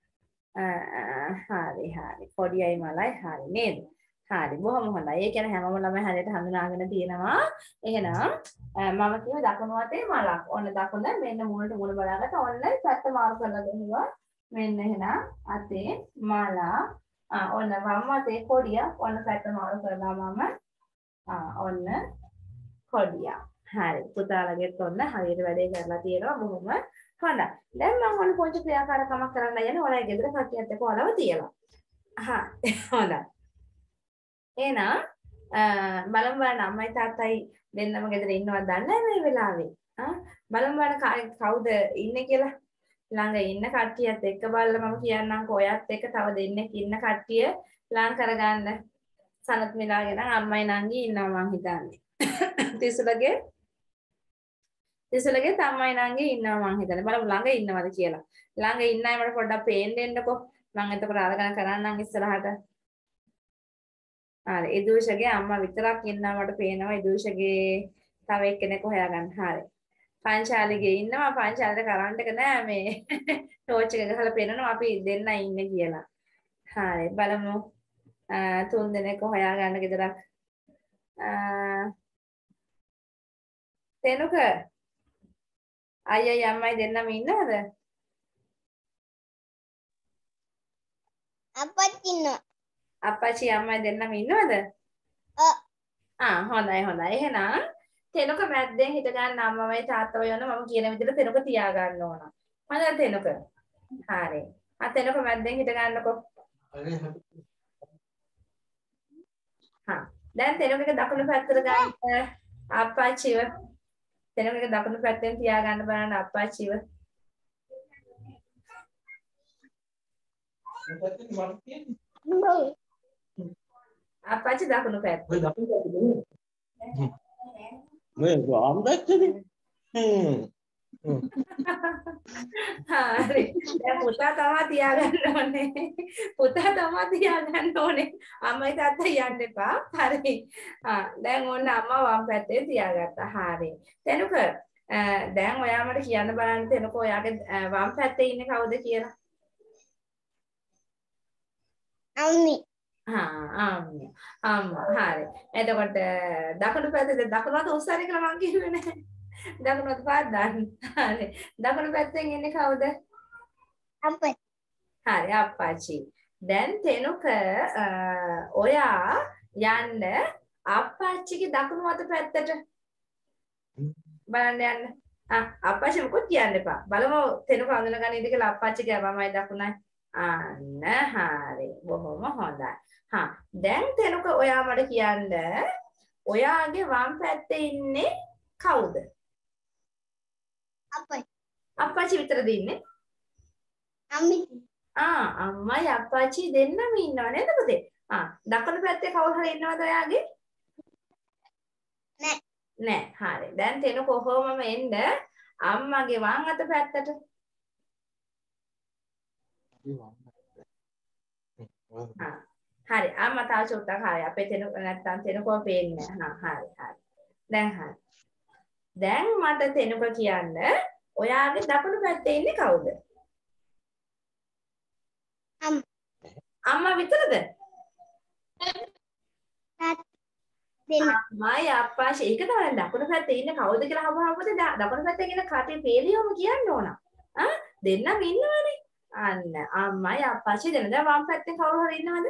හරි හරි. පොඩියයි මලයි හරි නේද? හරි බොහොම හොඳයි. ඒ කියන්නේ හැමෝම ළමයි හරියට හඳුනාගෙන තියෙනවා. එහෙනම් මම කියව දකුණු අතේ මලක්. ඔන්න දකුණ මෙන්න මූණට මූණ බලාගත්ත. ඔන්න පැත්ත මාරු කරලා දෙනවා. මෙන්න එහෙනම් අතේ මල. ආ ඔන්න වම් අතේ කොඩිය. ඔන්න පැත්ත මාරු කරලා මම ආ ඔන්න කොඩිය. හරි. පුතාලගෙත් ඔන්න හරියට වැඩේ කරලා තියෙනවා. බොහොම හොඳයි. දැන් මම ඔන්න පොන්ච ක්‍රියාකාරකමක් කරන්න යන්නේ. ඔයාලා ගෙදර කට්ටියත් එක්ක ඔයාලව තියලා. හා හොඳයි. එහෙනම් බලමු බලන්න අම්මයි තාත්තයි දෙන්නම ගෙදර ඉන්නවද දන්නේ මේ වෙලාවේ. ආ බලමු බලන්න කවුද ඉන්නේ කියලා. ළඟ ඉන්න කට්ටියත් එක්ක බලලා මම කියන්නම්කෝ ඔයත් එක්ක තව දෙන්නෙක් ඉන්න කට්ටිය ලං කරගන්න. සනත් මිලාගෙන අම්මයි නංගි ඉන්නවා මං හිතන්නේ. තිසලගේ තිසලගේ අම්මයි නංගි ඉන්නවා මං හිතන්නේ. බලමු ළඟ ඉන්නවද කියලා. ළඟ ඉන්න අය මට පොඩ්ඩක් පේන්න දෙන්නකෝ. මං එතකොට අරගෙන කරන්නම් ඉස්සරහට. හරි ඉදුෂගේ අම්මා විතරක් ඉන්නවා මට පේනවා. ඉදුෂගේ තව එක්කෙනෙක් හොයාගන්න. හරි. පංචාලිගේ ඉන්නවා. පංචාලිට කරන්ට් එක නෑ මේ ටෝච් එක ගහලා පේනනවා අපි දෙන්න ඉන්නේ කියලා. හරි බලමු. තුන් දෙනෙක් හොයාගන්න ගෙදරක්. තෙනුක අයියයි අම්මයි දෙන්නම ඉන්නවද? අප්පච්චි ඉන්නවා. අප්පච්චි අම්මයි දෙන්නම ඉන්නවද? ඔව්. ආ හොඳයි හොඳයි. එහෙනම් තෙනුක මැද්දෙන් හිට ගන්න අම්මමයි තාත්තමයි යන මම කියන විදිහට තෙනුක තියා ගන්න ඕන. මම තෙනුක. හරි. ආ තෙනුක මැද්දෙන් හිට ගන්නකො. හා. දැන් තෙනුක එක දකුණු පැත්තට ගන්න අප්පච්චිව. තෙනුක එක දකුණු පැත්තෙන් තියා ගන්න බලන්න අප්පච්චිව. අප්පච්චි දකුණු පැත්ත. ඔය දකුණු පැත්ත දෙන්නේ. මේ වම් පැත්තනේ. හ්ම්. හරි. දැන් පුතා තමයි තියාගන්න ඕනේ. පුතා තමයි තියාගන්න ඕනේ. අම්මයි තාත්තයි යන්න එපා. හරි. ආ දැන් ඕන්න අම්මා වම් පැත්තේ තියාගත්තා. හරි. තෙනුක දැන් ඔයා මට කියන්න බලන්න තෙනුක ඔයාගේ වම් පැත්තේ ඉන්නේ කවුද කියලා? අම්මි. හා අම්මා. අම්මා. හරි. එතකොට දකුණු පැත්තේ දකුණු අත උස්සන්නේ කියලා මං කිව්වේ නෑ. දකුණු අත පාත් දාන්න. හරි. දකුණු පැත්තෙන් ඉන්නේ කවුද? අප්පච්චි. හරි අප්පච්චි. දැන් තෙනුක ඔයා යන්න අප්පච්චිගේ දකුණු අත පැත්තට බලන්න යන්න. ආ අප්පච්චි මොකද කියන්න එපා. බලමු තෙනුක අඳුනගන්න ඉඳ කියලා අප්පච්චිගේ වමයි දකුණයි. අන්න හරි. බොහොම හොඳයි. හා දැන් තෙනුක ඔයා මට කියන්න ඔයාගේ වම් පැත්තේ ඉන්නේ කවුද? අප්පච්චි. අප්පච්චි විතරද ඉන්නේ? අම්මි. ආ අම්මයි අප්පච්චි දෙන්නම ඉන්නව නේද පුතේ? ආ දකුණු පැත්තේ කවුරු හරි ඉන්නවද ඔයාගේ? නෑ. නෑ. හරි. දැන් තෙනු කොහොමම එන්න අම්මගේ වම් අත පැත්තට. හරි. අම්මා තාම චුට්ටක් හරි. අපේ තෙනු නැත්තම් තෙනුකෝ පේන්නේ නැහැ. හරි හරි. දැන් හරි. දැන් මට තෙනුක කියන්න ඔයාගේ දකුණු පැත්තේ ඉන්නේ කවුද? අම්මා විතරද? අම්මයි අප්පච්චි ඒක තමයි දකුණු පැත්තේ ඉන්නේ කවුද කියලා අහුවම දකුණු පැත්තේ ඉන්න කටේ පේලියෝම කියන්න ඕන. ආ දෙන්නම ඉන්නවනේ. අන්න අම්මයි අප්පච්චි දෙන්න. දැන් වම් පැත්තේ කවුරු හරි ඉන්නවද?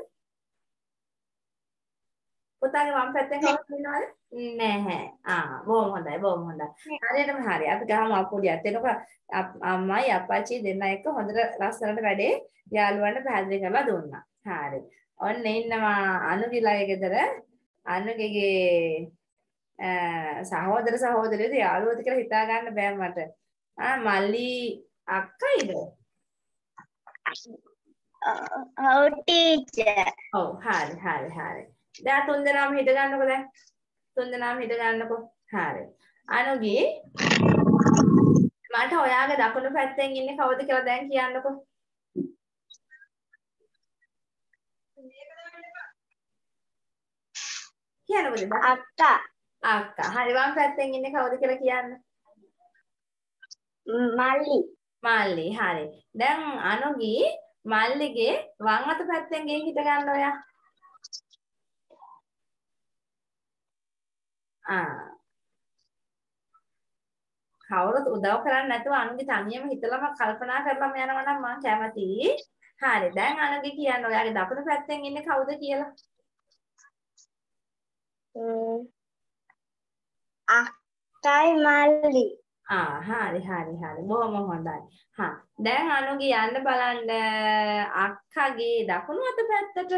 පුතාගේ වම් පැත්තේ කවුරු ඉන්නවද? නැහැ. ආ බොහොම හොඳයි බොහොම හොඳයි. හරියටම හරි. අපි ගහමු අප්පුඩියත්. එතකොට අම්මයි අප්පච්චි දෙන්න එක්ක හොඳට ලස්සනට වැඩේ යාළුවන්ට පැහැදිලි කරලා දුන්නා. හරි. ඔන්න ඉන්නවා අනුගිලගේ ගෙදර අනුගේ සහෝදර සහෝදරියද යාළුවෝද කියලා හිතා ගන්න බෑ මට. ආ මල්ලි අක්කයිද? ඔව් ටීචර්. ඔව් හරි හරි හරි. දැන් තුන් දෙනාම හිට ගන්නකො දැන්. තුන් දෙනාම හිට ගන්නකො. හරි. අනුගේ මට ඔයාගේ දකුණු පැත්තෙන් ඉන්නේ කවුද කියලා දැන් කියන්නකො. කියන්නකො අක්කා. අක්කා. හරි වම් පැත්තෙන් ඉන්නේ කවුද කියලා කියන්න. මල්ලි. මල්ලි. හරි. දැන් අනුගේ මල්ලිගේ වම් අත පැත්තෙන් ගෙන් හිට ගන්න ඔයා. ආ. කවුරුත් උදව් කරන්නේ නැතුව අනුගේ තනියම හිතලම කල්පනා කරලාම යනවා නම් මම කැමතියි. හරි. දැන් අනුගේ කියන්න ඔයාගේ දකුණු පැත්තෙන් ඉන්නේ කවුද කියලා. අක්කයි මල්ලි. ආ හරි හරි හරි බොහොම හොඳයි. හා දැන් අනුගේ යන්න බලන්න අක්කගේ දකුණු අත පැත්තට.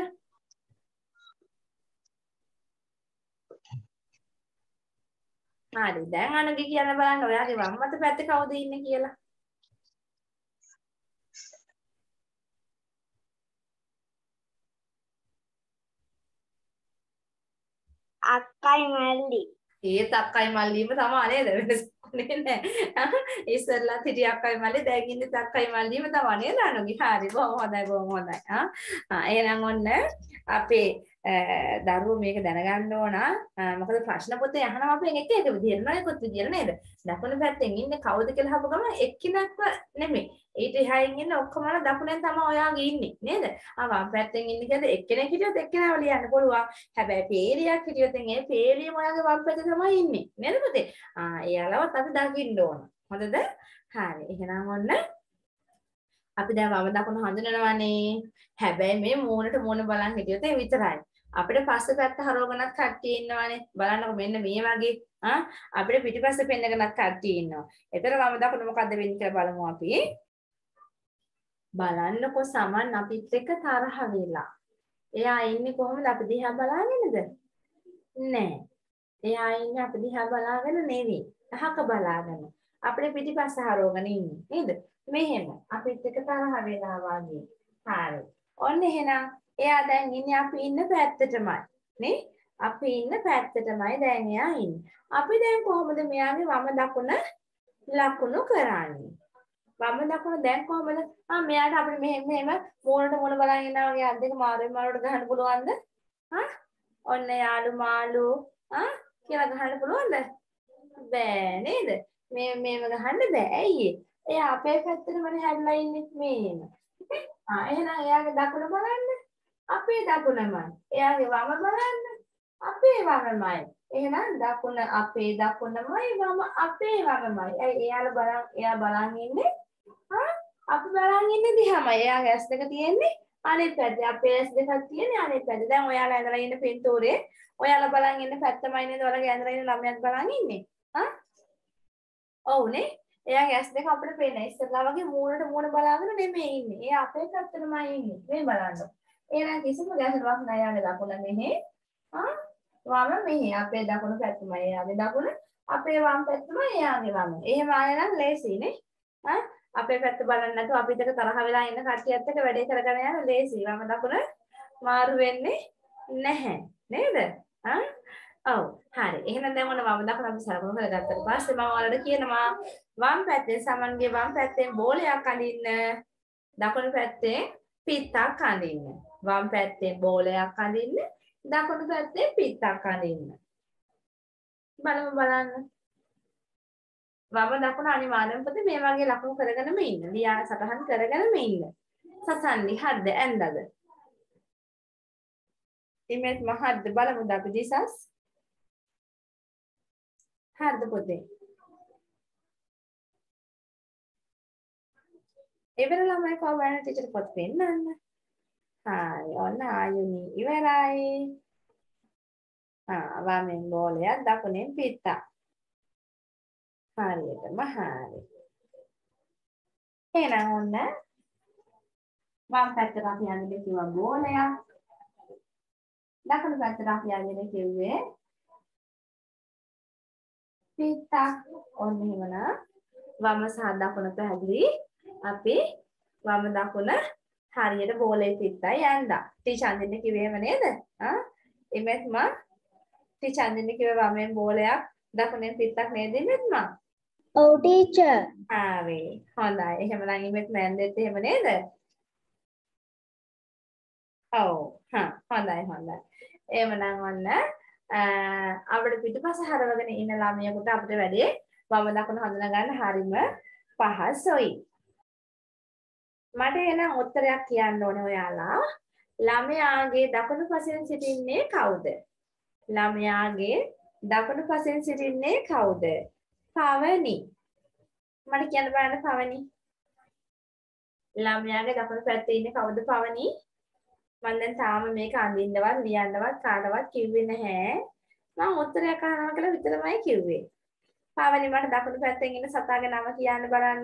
හරි දැන් අනුගේ කියන්න බලන්න ඔයාගේ වම් අත පැත්තේ කවුද ඉන්නේ කියලා. අක්කයි මල්ලි. ඒත් අක්කයි මල්ලිම තමයි නේද? වෙනසකුනේ නැහැ. ඉස්සෙල්ලා හිටිය අක්කයි මල්ලි දැන් ඉන්නේ අක්කයි මල්ලිම තමයි නේද අනුගේ. හරි බොහොම හොඳයි බොහොම හොඳයි. ආ ආ එහෙනම් ඔන්න අපේ දරුවෝ මේක දැනගන්න ඕන. මොකද ප්‍රශ්න පොතේ අහනවා අපෙන් එක එක විදියට නේකොත් විදියට නේද? දකුණු පැත්තෙන් ඉන්නේ කවුද කියලා අහපු ගමන් එක්කිනක්ව නෙමෙයි. ඊට එහායින් ඉන්න ඔක්කොම දකුණෙන් තමයි ඔයාගේ ඉන්නේ නේද? ආ වම් පැත්තෙන් ඉන්නේ කියද එක්කෙනෙක් හිටියොත් එක්කෙනාව ලියන්න පුළුවන්. හැබැයි පේලියක් හිටියොත් ඒ පේලියම ඔයාගේ වම් පැත්තේ තමයි ඉන්නේ. නේද පුතේ? ආ එයාලවත් අපි දකින්න ඕන. හොඳද? හරි. එහෙනම් ඔන්න අපි දැන් වම දකුණ හඳුනනවානේ. හැබැයි මේ මූණට මූණ බලන් හිටියොත් ඒ විතරයි. අපිට පස්ස පැත්ත හරවගෙනත් කට්ටිය ඉන්නවානේ. බලන්නකො මෙන්න මේ වගේ ආ අපිට පිටිපස්ස පෙන්නගෙනත් කට්ටිය ඉන්නවා. එතන වම දකුණ මොකද්ද වෙන්නේ කියලා බලමු අපි. බලන්නකො සමන් අපිත් එක්ක තරහ වෙලා. එයා ඉන්නේ කොහොමද අපි දිහා බලාගෙනද? නෑ. එයා ඉන්නේ අපි දිහා බලාගෙන නෙවෙයි. අහක බලාගෙන. අපිට පිටිපස්ස හරවගෙන ඉන්නේ. නේද? මෙහෙම අපිත් එක්ක තරහ වෙලා වගේ. හරි. ඔන්න එහෙනම් එයා දැන් ඉන්නේ අපි ඉන්න පැත්තටමයි. නේ? අපි ඉන්න පැත්තටමයි දැන් එයා ඉන්නේ. අපි දැන් කොහොමද මෙයාගේ වම දකුණ ලකුණු කරන්නේ? වම දකුණ දැන් කොහොමද? ආ මෙයාට අපිට මෙහෙම මෙහෙම මූණට මූණ බලන් ඉන්නවා වගේ අත් දෙක මාරුවෙන් මාරුවට ගහන්න පුළුවන්ද? හා? ඔන්න යාළු මාළු ආ කියලා ගහන්න පුළුවන්ද? බෑ නේද? මේ මේව ගහන්න බෑ. ඇයි ඒ? එයා අපේ පැත්තටමනේ හැරිලා ඉන්නේ මේන. ආ එහෙනම් එයාගේ දකුණ බලන්න. අපේ දකුණමයි. එයාගේ වම බලන්න. අපේ වමමයි. එහෙනම් දකුණ අපේ දකුණමයි වම අපේ වමමයි. ඇයි එයාලා බලන් එයා බලන් ඉන්නේ? හා අපි බලන් ඉන්නේ දිහාමයි. එයාගේ ඇස් දෙක තියෙන්නේ අනිත් පැත්තේ. අපේ ඇස් දෙකක් තියෙන්නේ අනිත් පැත්තේ. දැන් ඔයාලා ඇඳලා ඉන්න පින්තූරේ ඔයාලා බලන් ඉන්න පැත්තමයි නේද ඔයාලගේ ඇඳලා ඉන්න ළමයාත් බලන් ඉන්නේ. හා? ඔව්නේ. එයාගේ ඇස් දෙක අපිට පේන්නේ. ඉස්සරලා වගේ මූණට මූණ බලාගෙන නෙමෙයි ඉන්නේ. එයා අපේ පැත්තටමයි ඉන්නේ. මේ බලන්න. එහෙනම් කිසිම ගැටලුවක් නැහැ යාගේ දකුණ මෙහෙ. ආ වම මෙහෙ. අපේ දකුණු පැත්තමයි එයාගේ දකුණ. අපේ වම් පැත්තමයි එයාගේ වම. එහෙම ආයෙ නම් ලේසියිනේ. ආ අපේ පැත්ත බලන්න නැතුව අපි දෙක තරහ වෙලා ඉන්න කට්ටියත් එක්ක වැඩේ කරගෙන යන ලේසියි. වම දකුණ මාරු වෙන්නේ නැහැ. නේද? ආ ඔව් හරි. එහෙනම් දැන් ඔන්න වම දකුණ අපි සලකුණු කරගත්තට පස්සේ මම ඔයාලට කියනවා වම් පැත්තේ සමන්ගේ වම් පැත්තෙන් බෝලයක් අඳින්න. දකුණු පැත්තේ පිත්තක් අඳින්න. වම් පැත්තේ බෝලයක් අඳින්න. දකුණු පැත්තේ පිත්තක් අඳින්න. බලමු බලන්න. වම දකුණ අනිවාර්යෙන්ම පුතේ මේ වගේ ලකුණු කරගෙනම ඉන්න. ලියා සටහන් කරගෙනම ඉන්න. සසන්ලි හරිද ඇන්දද? ඉමේජ් මහද්ද බලමුද අපි දිසස්? හරිද පුතේ? ඉවර ළමයි කව බලන්න ටීචර් පොත් පෙන්නන්න. හරි ඔන්න ආයුනි ඉවරයි. ආ වමෙන් බෝලයක් දකුණෙන් පිටක්. හරියටම හරි. එහෙනම් ඔන්න වම් පැත්තට අපි යන්නේ කිව්වා බෝලයක්. දකුණු පැත්තට අපි යන්නේ කිව්වේ පිටක්. ඔන්න එහෙමනම් වම සහ දකුණ පැහැදිලි. අපි වම දකුණ හරියට බෝලේ පිටයි යන්දා. ටීචර් අඳින්න කිව්වේම නේද? ආ එමෙත් මම ටීචර් අඳින්න කිව්වේ වමෙන් බෝලයක් දකුණෙන් පිටක් නේද එමෙත් මම? ඔව් ටීචර්. හරි. හොඳයි. එහෙමනම් එමෙත් මෑන්දෙත් එහෙම නේද? ඔව්. හා හොඳයි හොඳයි. එහෙමනම් ඔන්න අපිට පිටුපස හරවගෙන ඉන්න ළමයෙකුට අපිට වැඩි වම දකුණ හඳුනා ගන්න හරිම පහසුයි. මට එන උත්තරයක් කියන්න ඕනේ ඔයාලා. ළමයාගේ දකුණු පසෙන් සිටින්නේ කවුද? ළමයාගේ දකුණු පසෙන් සිටින්නේ කවුද? පවනි. මට කියන්න බලන්න පවනි. ළමයාගේ දකුණු පැත්තේ ඉන්නේ කවුද පවනි? මම දැන් තාම මේක අඳින්නවත් ලියන්නවත් කාටවත් කිව්වේ නැහැ. මම උත්තරයක් අහනවා කියලා විතරමයි කිව්වේ. පවනි මට දකුණු පැත්තෙන් ඉන්න සතාගේ නම කියන්න බලන්න.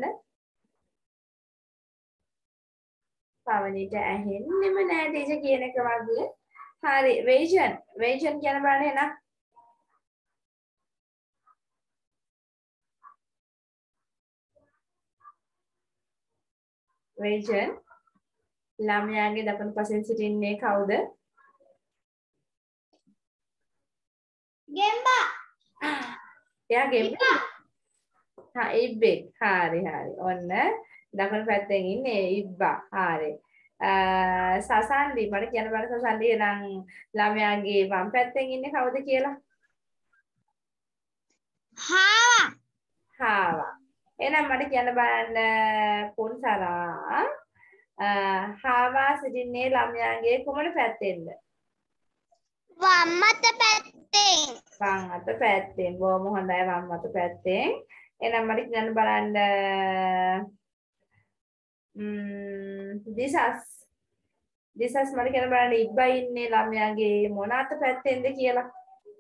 පවනිට ඇහෙන්නෙම නෑ ටීචර් කියන එක වගේ. හරි වේජන් වේජන් කියන බලන්න එන. වේජන් ළමයාගේ දකුණු පසෙන් සිටින්නේ කවුද? ගෙම්බා. එයා ගෙම්බා. හා ඉබ්බෙක්. හරි හරි. ඔන්න දකුණු පැත්තෙන් ඉන්නේ ඉබ්බා. හරි. සසන්ඩි මට කියන්න බලන්න සසන්ඩි නම් ළමයාගේ වම් පැත්තෙන් ඉන්නේ කවුද කියලා? හාවා. හාවා. එහෙනම් මට කියන්න බලන්න කුන්සරා හාවා සිටින්නේ ළමයාගේ කොමන පැත්තෙන්ද? වම් අත පැත්තෙන්. වම් අත පැත්තෙන්. බොහොම හොඳයි වම් අත පැත්තෙන්. එහෙනම් මට කියන්න බලන්න ම්ම් දිසස් දිසස් මට කියන්න බලන්න ඉබ්බා ඉන්නේ ළමයාගේ මොන අත පැත්තෙන්ද කියලා?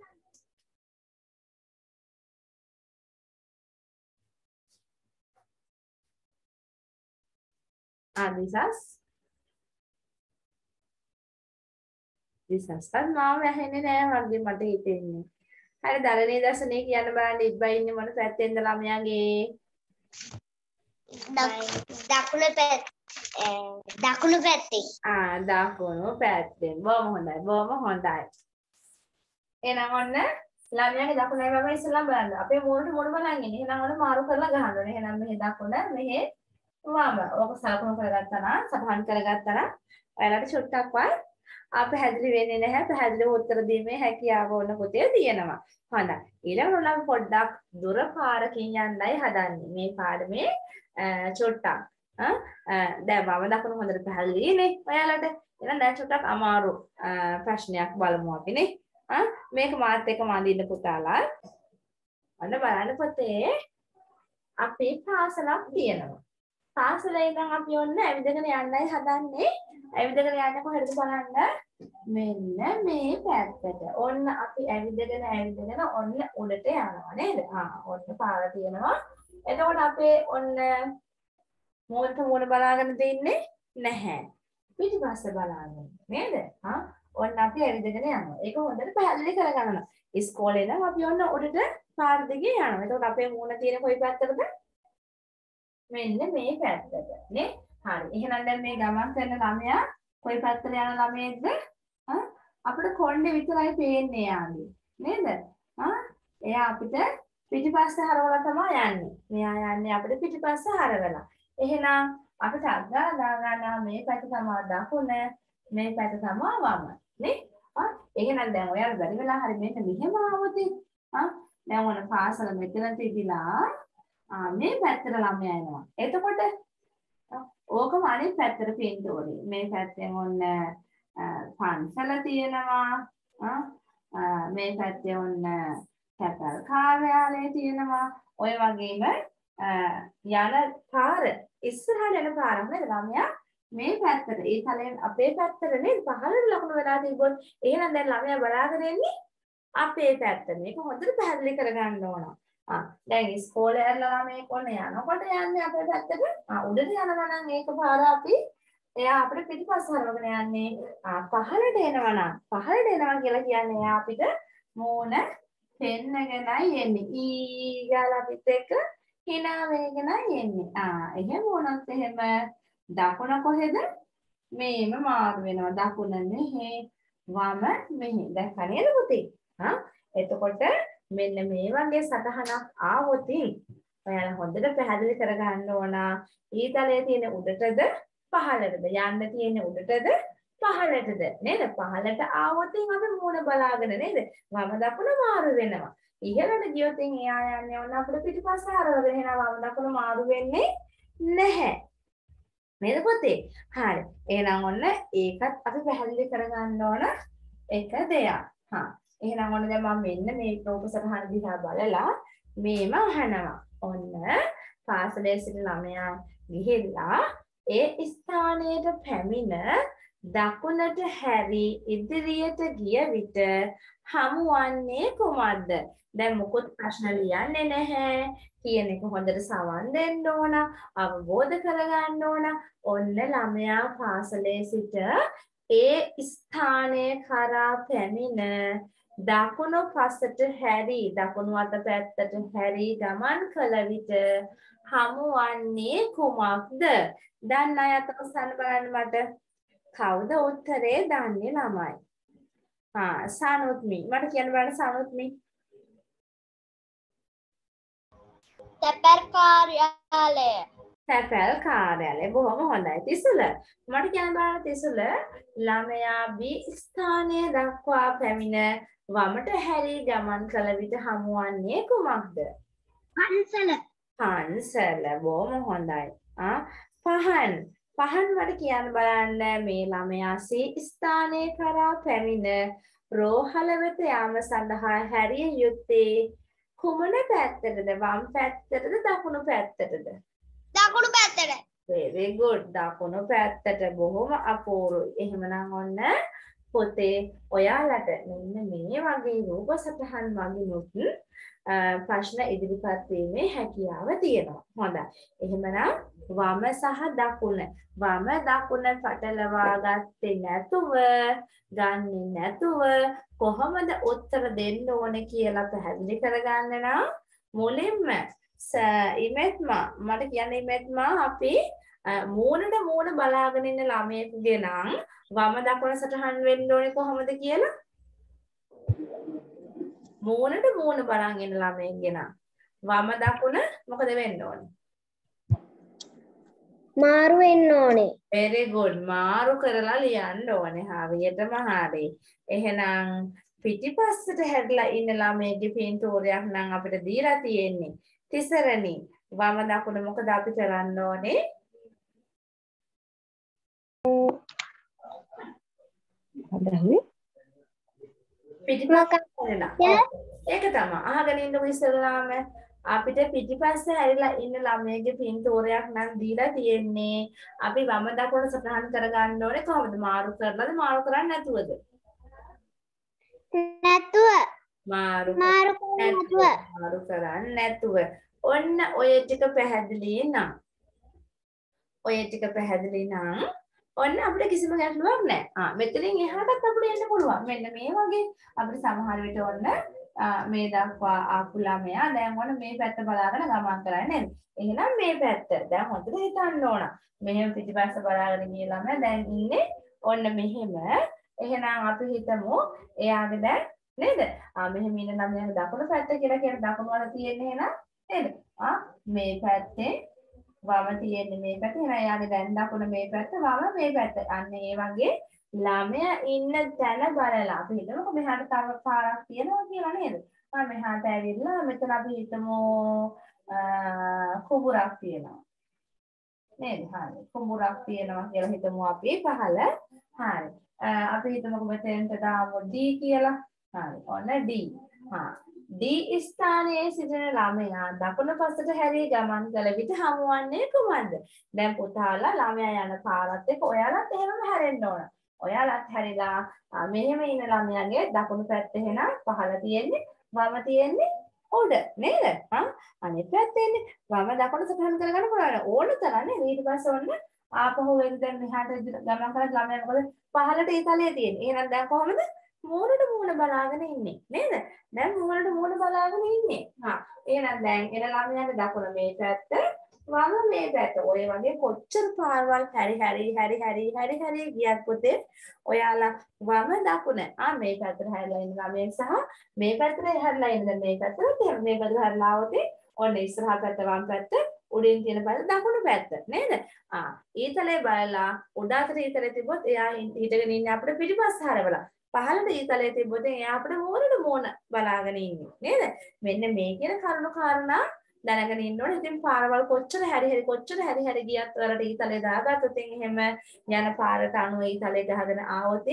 ආ දිසස් දිසස් තත් මාව ඇහෙන්නේ නෑ වගේ මට හිතෙන්නේ. හරි දරණී දර්ශනේ කියන්න බලන්න ඉබ්බා ඉන්නේ මොන පැත්තෙන්ද ළමයාගේ? දකුණු පැත්ත. දකුණු පැත්තේ. ආ දකුණු පැත්තෙන්. බොහොම හොඳයි. බොහොම හොඳයි. එහෙනම් ඔන්න ළමයාගේ දකුණයි වම ඉස්සලා බලන්න. අපේ මූණට මූණ බලන් ඉන්නේ. එහෙනම් ඔන්න මාරු කරලා ගහන්න ඕනේ. එහෙනම් මෙහෙ දකුණ මෙහෙ වම. ඕක සලකුණු කරගත්තා නම් සටහන් කරගත්තා නම් ඔයාලට චුට්ටක්වත් අපහැදිලි වෙන්නේ නැහැ. පැහැදිලිව උත්තර දීමේ හැකියාව ඕන පුතේ තියෙනවා. හොඳයි. ඊළඟට අපි පොඩ්ඩක් දුර පාරකින් යන්නයි හදන්නේ. මේ පාඩමේ චුට්ටක්. දැන් වම දකුණු හොඳට පැහැදිලිනේ ඔයාලට. එහෙනම් දැන් චුට්ටක් අමාරු ප්‍රශ්නයක් බලමු අපි නේ. මේක මාත් එක්ක මඳින්න පුතාලා. අන්න බලන්න පුතේ අපි පාසලක් තියෙනවා. පාසලේ ඉඳන් අපි ඔන්න ඇවිදගෙන යන්නයි හදන්නේ. ඇවිදගෙන යන්නේ කොහෙද බලන්න. මෙන්න මේ පැත්තට. ඔන්න අපි ඇවිදගෙන ඇවිදගෙන ඔන්න උඩට යනවා නේද? ආ ඔන්න පාර තියෙනවා. එතකොට අපේ ඔන්න මූණට මූණ බලාගෙන තින්නේ නැහැ. පිටිපස්ස බලාගෙන නේද? ආ ඔන්න අපි ඇවිදගෙන යනවා. ඒක හොඳට පැහැදිලි කරගන්න. ඉස්කෝලේ නම් අපි ඔන්න උඩට පාර දිගේ යනවා. එතකොට අපේ මූණ තියෙන කොයි පැත්තටද? මෙන්න මේ පැත්තට නේ. හරි. එහෙනම් දැන් මේ ගමන් කරන ළමයා කොයි පැත්තට යන ළමයෙක්ද? ආ අපිට කොණ්ඩේ විතරයි පේන්නේ යාගේ. නේද? ආ එයා අපිට පිටිපස්ස හරවලා තමයි යන්නේ. මෙයා යන්නේ අපිට පිටිපස්ස හරවලා. එහෙනම් අපිට අග්ගා දා ගන්නවා මේ පැත්ත තමයි දකුණ, මේ පැත්ත තමයි වම. නේ? ආ එහෙනම් දැන් ඔයාලා බැරි වෙලා හරි මෙන්න මෙහෙම ආවොත් ආ දැන් ඔන්න පාසල මෙතන තිබිලා ආ මේ පැත්තට ළමයා එනවා. එතකොට ඕකම අනිත් පැත්තට පෙන්න ඕනේ. මේ පැත්තෙන් ඔන්න පන්සල තියෙනවා. ආ මේ පැත්තේ ඔන්න සැකල් කාර්යාලය තියෙනවා. ඔය වගේම යන පාර ඉස්සරහට යන පාරක් නේද ළමයා මේ පැත්තට ඒ තලයෙන් අපේ පැත්තට නේද පහළට ලකුණු වෙලා තිබ්බොත් එහෙනම් දැන් ළමයා බලාගෙන ඉන්නේ අපේ පැත්ත. මේක හොඳට පැහැදිලි කරගන්න ඕන. ආ දැන් ඉස්කෝලේ යනවා මේ කොන යනකොට යන්නේ අපේ පැත්තට. ආ උඩට යනවා නම් ඒක පාර අපි එයා අපිට පිටිපස්ස හරවගෙන යන්නේ. ආ පහළට එනවා නම් පහළට එනවා කියලා කියන්නේ එයා අපිට මූණ පෙන්නගෙනයි එන්නේ. ඊ ගාලා අපිත් එක්ක hina වෙගෙනයි එන්නේ. ආ එහෙම වුණොත් එහෙම දකුණ කොහෙද? මේම මාරු වෙනවා. දකුණ මෙහෙ වම මෙහෙ. දැක්ක නේද පුතේ? හා එතකොට මෙන්න මේ වගේ සටහනක් ආවොත් ඔයාලා හොඳට පැහැදිලි කරගන්න ඕන ඊතලයේ තියෙන උඩටද පහළටද යන්න තියෙන උඩටද පහළටද නේද? පහළට ආවොත් අපි මූණ බලාගෙන නේද? වම දකුණ මාරු වෙනවා. ඉහළට ගියොත් එයා යන්නේ ඔන්න අපිට පිටිපස්ස හරවගෙන එනවා. වම දකුණ මාරු වෙන්නේ නැහැ. නේද පුතේ? හරි. එහෙනම් ඔන්න ඒකත් අපි පැහැදිලි කරගන්න ඕන එක දෙයක්. හා. එහෙනම් ඔන්න දැන් මම මෙන්න මේ රූපසටහන දිහා බලලා මේම අහනවා. ඔන්න පාසලේ සිට ළමයා ගිහිල්ලා ඒ ස්ථානයට පැමිණ දකුණට හැරි ඉදිරියට ගිය විට හමුවන්නේ කුමක්ද? දැන් මොකොත් ප්‍රශ්න ලියන්නේ නැහැ. කියන එක හොඳට සවන් දෙන්න ඕන, අවබෝධ කරගන්න ඕන. ඔන්න ළමයා පාසලේ සිට ඒ ස්ථානයේ කරා පැමිණ දකුණු පසට හැරි දකුණු අත පැත්තට හැරි ගමන් කළ විට හමුවන්නේ කුමක්ද? දන්න අය අත උස්සන්න බලන්න මට. කවුද උත්තරේ දන්නේ ළමයි? ආ සනුත්මි. මට කියන්න බලන්න සනුත්මි. තැපැල් කාර්යාලය. තැපැල් කාර්යාලය. බොහොම හොඳයි. තිසුල. මට කියන්න බලන්න තිසුල ළමයා බී ස්ථානයේ දක්වා පැමිණ වමට හැරි ගමන් කළ විට හමුවන්නේ කුමක්ද? පන්සල. පන්සල. බොහොම හොඳයි. ආ පහන්. පහන් මට කියන්න බලන්න මේ ළමයා සී ස්ථානයේ කරා පැමිණ රෝහල වෙත යාම සඳහා හැරිය යුත්තේ කුමන පැත්තටද? වම් පැත්තටද දකුණු පැත්තටද? දකුණු පැත්තට. very good. දකුණු පැත්තට. බොහොම අපූර්වයි. එහෙමනම් ඔන්න පොතේ ඔයාලට මෙන්න මේ වගේ රූප සටහන් වගේනුත් ප්‍රශ්න ඉදිරිපත් වීමේ හැකියාව තියෙනවා. හොඳයි. එහෙමනම් වම සහ දකුණ. වම දකුණ පටලවා ගත්තේ නැතුව, ගන්නේ නැතුව කොහොමද උත්තර දෙන්න ඕනේ කියලා පැහැදිලි කරගන්න නම් මුලින්ම ඉමෙත්මා මට කියන්නේ ඉමෙත්මා අපි මූණට මූණ බලාගෙන ඉන්න ළමයෙකුගේ නම් වම දකුණ සටහන් වෙන්න ඕනේ කොහොමද කියලා? මූණට මූණ බලන් ඉන්න ළමයෙක්ගේ නම් වම දකුණ මොකද වෙන්න ඕනේ? මාරු වෙන්න ඕනේ. very good. මාරු කරලා ලියන්න ඕනේ. හරියටම හරි. එහෙනම් පිටිපස්සට හැරිලා ඉන්න ළමයෙක්ගේ පින්තූරයක් නම් අපිට දීලා තියෙන්නේ තිසරණි. වම දකුණ මොකද අපි කරන්න ඕනේ? හදන්නේ පිටිපස්සට හැරිලා. ඒක තමයි. අහගෙන ඉන්නකො ඉස්සෙල්ලාම අපිට පිටිපස්සේ හැරිලා ඉන්න ළමයෙක්ගේ පින්තූරයක් නම් දීලා තියෙන්නේ. අපි වම දකුණ සටහන් කරගන්න ඕනේ කොහොමද? මාරු කරලාද මාරු කරන්නේ නැතුවද? නැතුව. මාරු මාරු කරන්නේ නැතුව. මාරු කරන්නේ නැතුව. ඔන්න ඔය ටික පැහැදිලි නම් ඔය ටික පැහැදිලි නම් ඔන්න අපිට කිසිම ගැටලුවක් නැහැ. ආ මෙතනින් එහාටත් අපිට එන්න පුළුවන්. මෙන්න මේ වගේ අපිට සමහර විට ඔන්න මේ දක්වා ආපු ළමයා දැන් ඔන්න මේ පැත්ත බලාගෙන ගමන් කරන්නේ නේද? එහෙනම් මේ පැත්ත. දැන් හොඳට හිතන්න ඕන. මෙහෙම පිටිපස්ස බලාගෙන ගිය ළමයා දැන් ඉන්නේ ඔන්න මෙහෙම. එහෙනම් අපි හිතමු එයාගේ දැන් නේද? ආ මෙහෙම ඉන්න ළමයා දකුණු පැත්ත කියලා කියන දකුණු වල තියෙන්නේ එහෙනම් නේද? ආ මේ පැත්තේ වම තියෙන්නේ මේ පැත්තේ. එහෙනම් එයාගේ දැන් දකුණ මේ පැත්ත වම මේ පැත්ත. අන්න ඒ වගේ ළමයා ඉන්න තැන බලලා අපි හිතමුකෝ මෙහාට තව පාරක් තියෙනවා කියලා නේද? ආ මෙහාට ඇවිල්ලා මෙතන අපි හිතමු කුඹුරක් තියෙනවා. නේද? හරි. කුඹුරක් තියෙනවා කියලා හිතමු අපි පහළ. හරි. අපි හිතමුකෝ මෙතෙන්ට දාමු D කියලා. හරි. ඔන්න D. හා. D ස්ථානයේ සිටින ළමයා දකුණු පසට හැරී ගමන් කළ විට හමුවන්නේ කුමක්ද? දැන් පුතාලා ළමයා යන පාරත් එක්ක ඔයාලත් එහෙමම හැරෙන්න ඕන. ඔයාලත් හැරිලා මෙහෙම ඉන්න ළමයාගේ දකුණු පැත්තේ එහෙනම් පහළ තියෙන්නේ වම තියෙන්නේ උඩ නේද? හා අනිත් පැත්තේ ඉන්නේ වම දකුණ සටහන් කරගන්න පුළුවන්. ඕන තරන්නේ ඊට පස්සේ ඔන්න ආපහු වෙන දැන් මෙහාට ගමන් කරලා ළමයා මොකද පහළට ඒ තලයේ තියෙන්නේ. එහෙනම් දැන් කොහොමද? මූණට මූණ බලාගෙන ඉන්නේ නේද? දැන් මූණට මූණ බලාගෙන ඉන්නේ. හා එහෙනම් දැන් එන ළමයාගේ දකුණ මේ පැත්ත වම මේ පැත්ත. ඔය වගේ කොච්චර පාරවල් හැරි හැරි හැරි හැරි හැරි හැරි ගියත් පොතේ ඔයාලා වම දකුණ ආ මේ පැත්තට හැරිලා ඉන්න ළමයෙක් සහ මේ පැත්තට හැරිලා ඉන්න මේ පැත්තට මේ පැත්තට හැරිලා આવොත් ඔන්න ඉස්සරහා පැත්ත වම් පැත්ත උඩින් තියෙන පැත්ත දකුණු පැත්ත නේද? ආ ඊතලේ බලලා උඩ අතට ඊතලේ තිබ්බොත් එයා හිටගෙන ඉන්නේ අපිට පිටිපස්ස හරවලා. පහළට ඊතලයේ තිබ්බොත් එයා අපිට මූණට මූණ බලාගෙන ඉන්නේ නේද? මෙන්න මේ කියන කරුණු කාරණා දැනගෙන ඉන්න ඕනේ. ඉතින් පාරවල් කොච්චර හැරි හැරි කොච්චර හැරි හැරි ගියත් වලට ඊතලේ දාගත්තොත් එහෙම යන පාරට අනුව ඊතලේ ගහගෙන ආවොත්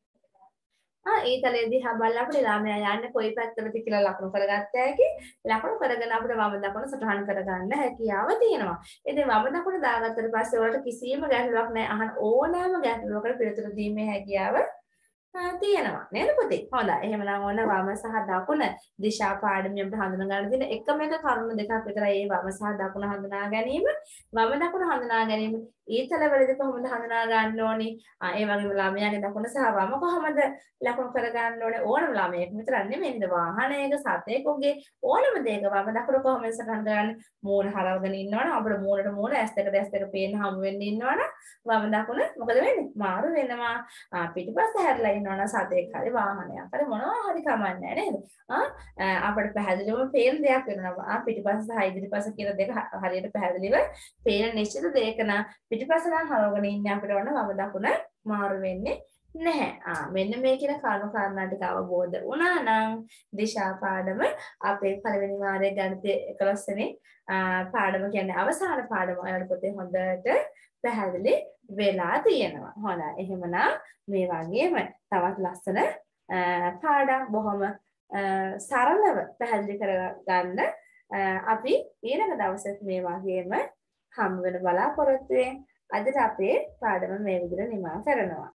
ආ ඊතලේ දිහා බලලා අපිට ළමයා යන්නේ කොයි පැත්තටද කියලා ලකුණු කරගත්ත හැකි. ලකුණු කරගෙන අපිට වම දකුණ සටහන් කරගන්න හැකියාව තියෙනවා. ඉතින් වම දකුණ දාගත්තට පස්සේ වලට කිසිම ගැටලුවක් නැහැ. අහන ඕනෑම ගැටලුවකට පිළිතුරු දීමේ හැකියාව තියෙනවා නේද පුතේ? හොඳයි. එහෙමනම් ඔන්න වම සහ දකුණ දිශා පාඩමිය අපිට හඳුනා ගන්න තියෙන එකම එක කරුණු දෙකක් විතරයි මේ වම සහ දකුණ හඳුනා ගැනීම. වම දකුණ හඳුනා ගැනීම ඊතලවලදී කොහොමද හඳුනා ගන්න ඕනි? ආ ඒ වගේම ළමයාගේ දකුණ සහ වම කොහොමද ලකුණු කර ගන්න ඕනේ? ඕනම ළමයෙක් විතරක් නෙමෙයි නේද? වාහනයක සතෙකුගේ ඕනම දෙයක වම දකුණ කොහොමද සටහන් කරන්නේ? මූණ හරවගෙන ඉන්නවනම් අපිට මූණට මූණ ඇස් දෙක දැස් දෙක පේන්න හමු වෙන්න ඉන්නවනම් වම දකුණ මොකද වෙන්නේ? මාරු වෙනවා. ආ පිටිපස්ස හැරලා ඉන්නවනම් සතෙක් හරි වාහනයක් හරි මොනවා හරි කමන්නේ නේද? ආ අපිට පැහැදිලිවම පේන දෙයක් වෙනවා. ආ පිටිපස්ස සහ ඉදිරිපස්ස කියන දෙක හරියට පැහැදිලිව පේන නිශ්චිත දෙයක නම් පිටිපස්ස නම් හරවගෙන ඉන්නේ අපිට වන්න වම දකුණ මාරු වෙන්නේ නැහැ. ආ මෙන්න මේ කියන කරුණු කාරණා ටික අවබෝධ වුණා නම් දිශා පාඩම අපේ පළවෙනි වාරයේ ගණිතයේ එකොළොස් වෙනි පාඩම කියන්නේ අවසාන පාඩම ඔයාලට පොතේ හොඳට පැහැදිලි වෙලා තියෙනවා. හොඳයි. එහෙමනම් මේ වගේම තවත් ලස්සන පාඩම් බොහොම සරලව පැහැදිලි කරගන්න අපි ඊළඟ දවසේ මේ වගේම හම් වෙන බලාපොරොත්තු වෙන. අදට අපේ පාඩම මේ විදිහට නිමා කරනවා.